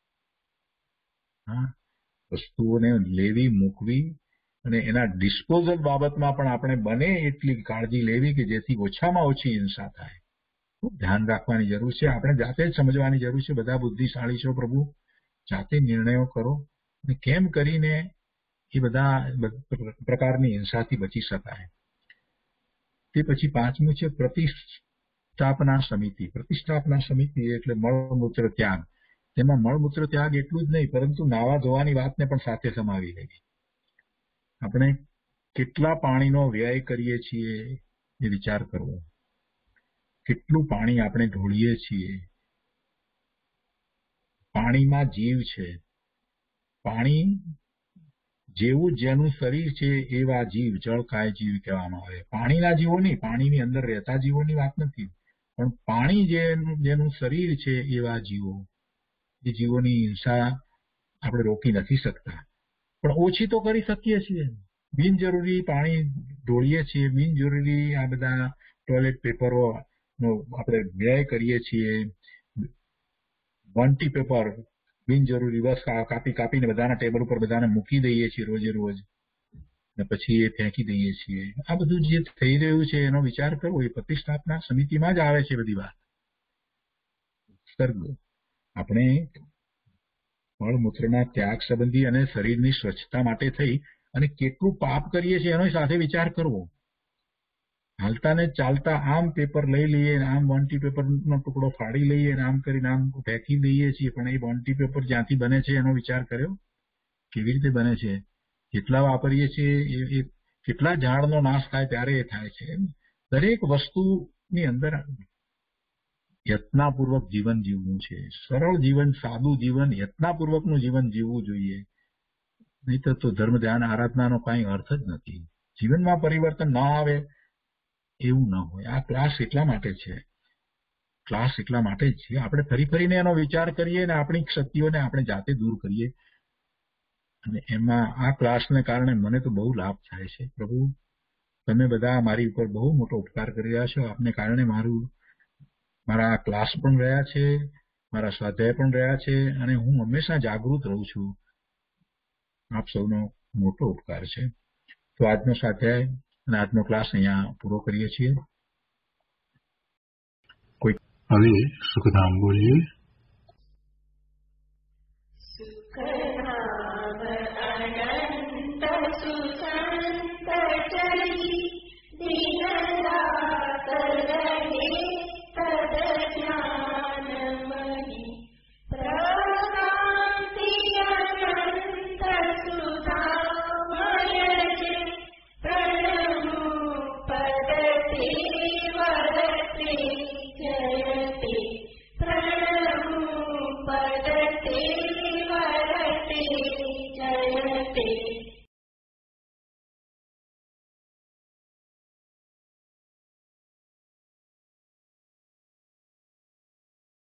હા, વસ્તુઓને લેવી મૂકવી અને એના ડિસ્પોઝલ બાબતમાં પણ આપણે બને એટલી કાળજી લેવી કે જેથી ઓછામાં ઓછી હિંસા થાય. ખૂબ ધ્યાન રાખવાની જરૂર છે. આપણે જાતે જ સમજવાની જરૂર છે. બધા બુદ્ધિશાળી છો પ્રભુ, જાતે નિર્ણયો કરો અને કેમ કરીને એ બધા પ્રકારની હિંસાથી બચી શકાય. તે પછી પાંચમું છે પ્રતિષ્ઠાપના સમિતિ. પ્રતિષ્ઠાપના સમિતિ એટલે મળમૂત્ર ત્યાગ. તેમાં મળમૂત્ર ત્યાગ એટલું જ નહીં, પરંતુ નાવા ધોવાની વાતને પણ સાથે સમાવી લેવી. આપણે કેટલા પાણીનો વ્યય કરીએ છીએ એ વિચાર કરવો. કેટલું પાણી આપણે ઢોળીએ છીએ. પાણીમાં જીવ છે. પાણી જેવું જેનું શરીર છે એવા જીવ, જળકાય જીવ કહેવામાં આવે. પાણીના જીવો નહીં, પાણીની અંદર રહેતા જીવોની વાત નથી, પણ પાણી જેનું શરીર છે એવા જીવો. એ જીવોની હિંસા આપણે રોકી નથી શકતા, પણ ઓછી તો કરી શકીએ છીએ. બિનજરૂરી પાણી ઢોળીએ છીએ, બિનજરૂરી આ બધા ટોયલેટ પેપરોનો આપણે વ્યય કરીએ છીએ. વંટી પેપર બિનજરૂરી બસ કાપીને બધાના ટેબલ ઉપર બધાને મૂકી દઈએ છીએ રોજે રોજ. ને પછી એ ફેંકી દઈએ છીએ. આ બધું જે થઈ રહ્યું છે એનો વિચાર કરવો એ પ્રતિષ્ઠાપના સમિતિમાં જ આવે છે બધી વાત. સર્ગ આપણે મળમૂત્રના ત્યાગ સંબંધી અને શરીરની સ્વચ્છતા માટે થઈ અને કેટલું પાપ કરીએ છીએ એનો સાથે વિચાર કરવો. હાલતા ને ચાલતા આમ પેપર લઈ લઈએ, આમ બોન્ટી પેપરનો ટુકડો ફાડી લઈએ, આમ કરીને આમ ફેંકી દઈએ છીએ. પણ એ બોન્ટી પેપર જ્યાંથી બને છે એનો વિચાર કર્યો? કેવી રીતે બને છે? કેટલા વાપરીએ છીએ? એ કેટલા ઝાડનો નાશ થાય ત્યારે એ થાય છે. દરેક વસ્તુની અંદર યત્નાપૂર્વક જીવન જીવવું છે. સરળ જીવન, સાદું જીવન, યત્નાપૂર્વકનું જીવન જીવવું જોઈએ. નહીં તો ધર્મ ધ્યાન આરાધનાનો કઈ અર્થ જ નથી. જીવનમાં પરિવર્તન ના આવે એવું ન હોય. આ ક્લાસ એટલા માટે છે. ક્લાસ એટલા માટે જ છે. આપણે ફરી ફરીને એનો વિચાર કરીએ ને આપણી ક્ષતિઓને આપણે જાતે દૂર કરીએ. અને એમાં આ ક્લાસને કારણે મને તો બહુ લાભ થાય છે. પ્રભુ, તમે બધા મારી ઉપર બહુ મોટો ઉપકાર કરી રહ્યા છો. આપને કારણે મારા ક્લાસ પણ રહ્યા છે, મારા સ્વાધ્યાય પણ રહ્યા છે, અને હું હંમેશા જાગૃત રહું છું. આપ સૌનો મોટો ઉપકાર છે. તો આજનો સ્વાધ્યાય અને આજનો ક્લાસ અહીંયા પૂરો કરીએ છીએ. હવે સુખધામ બોલીએ.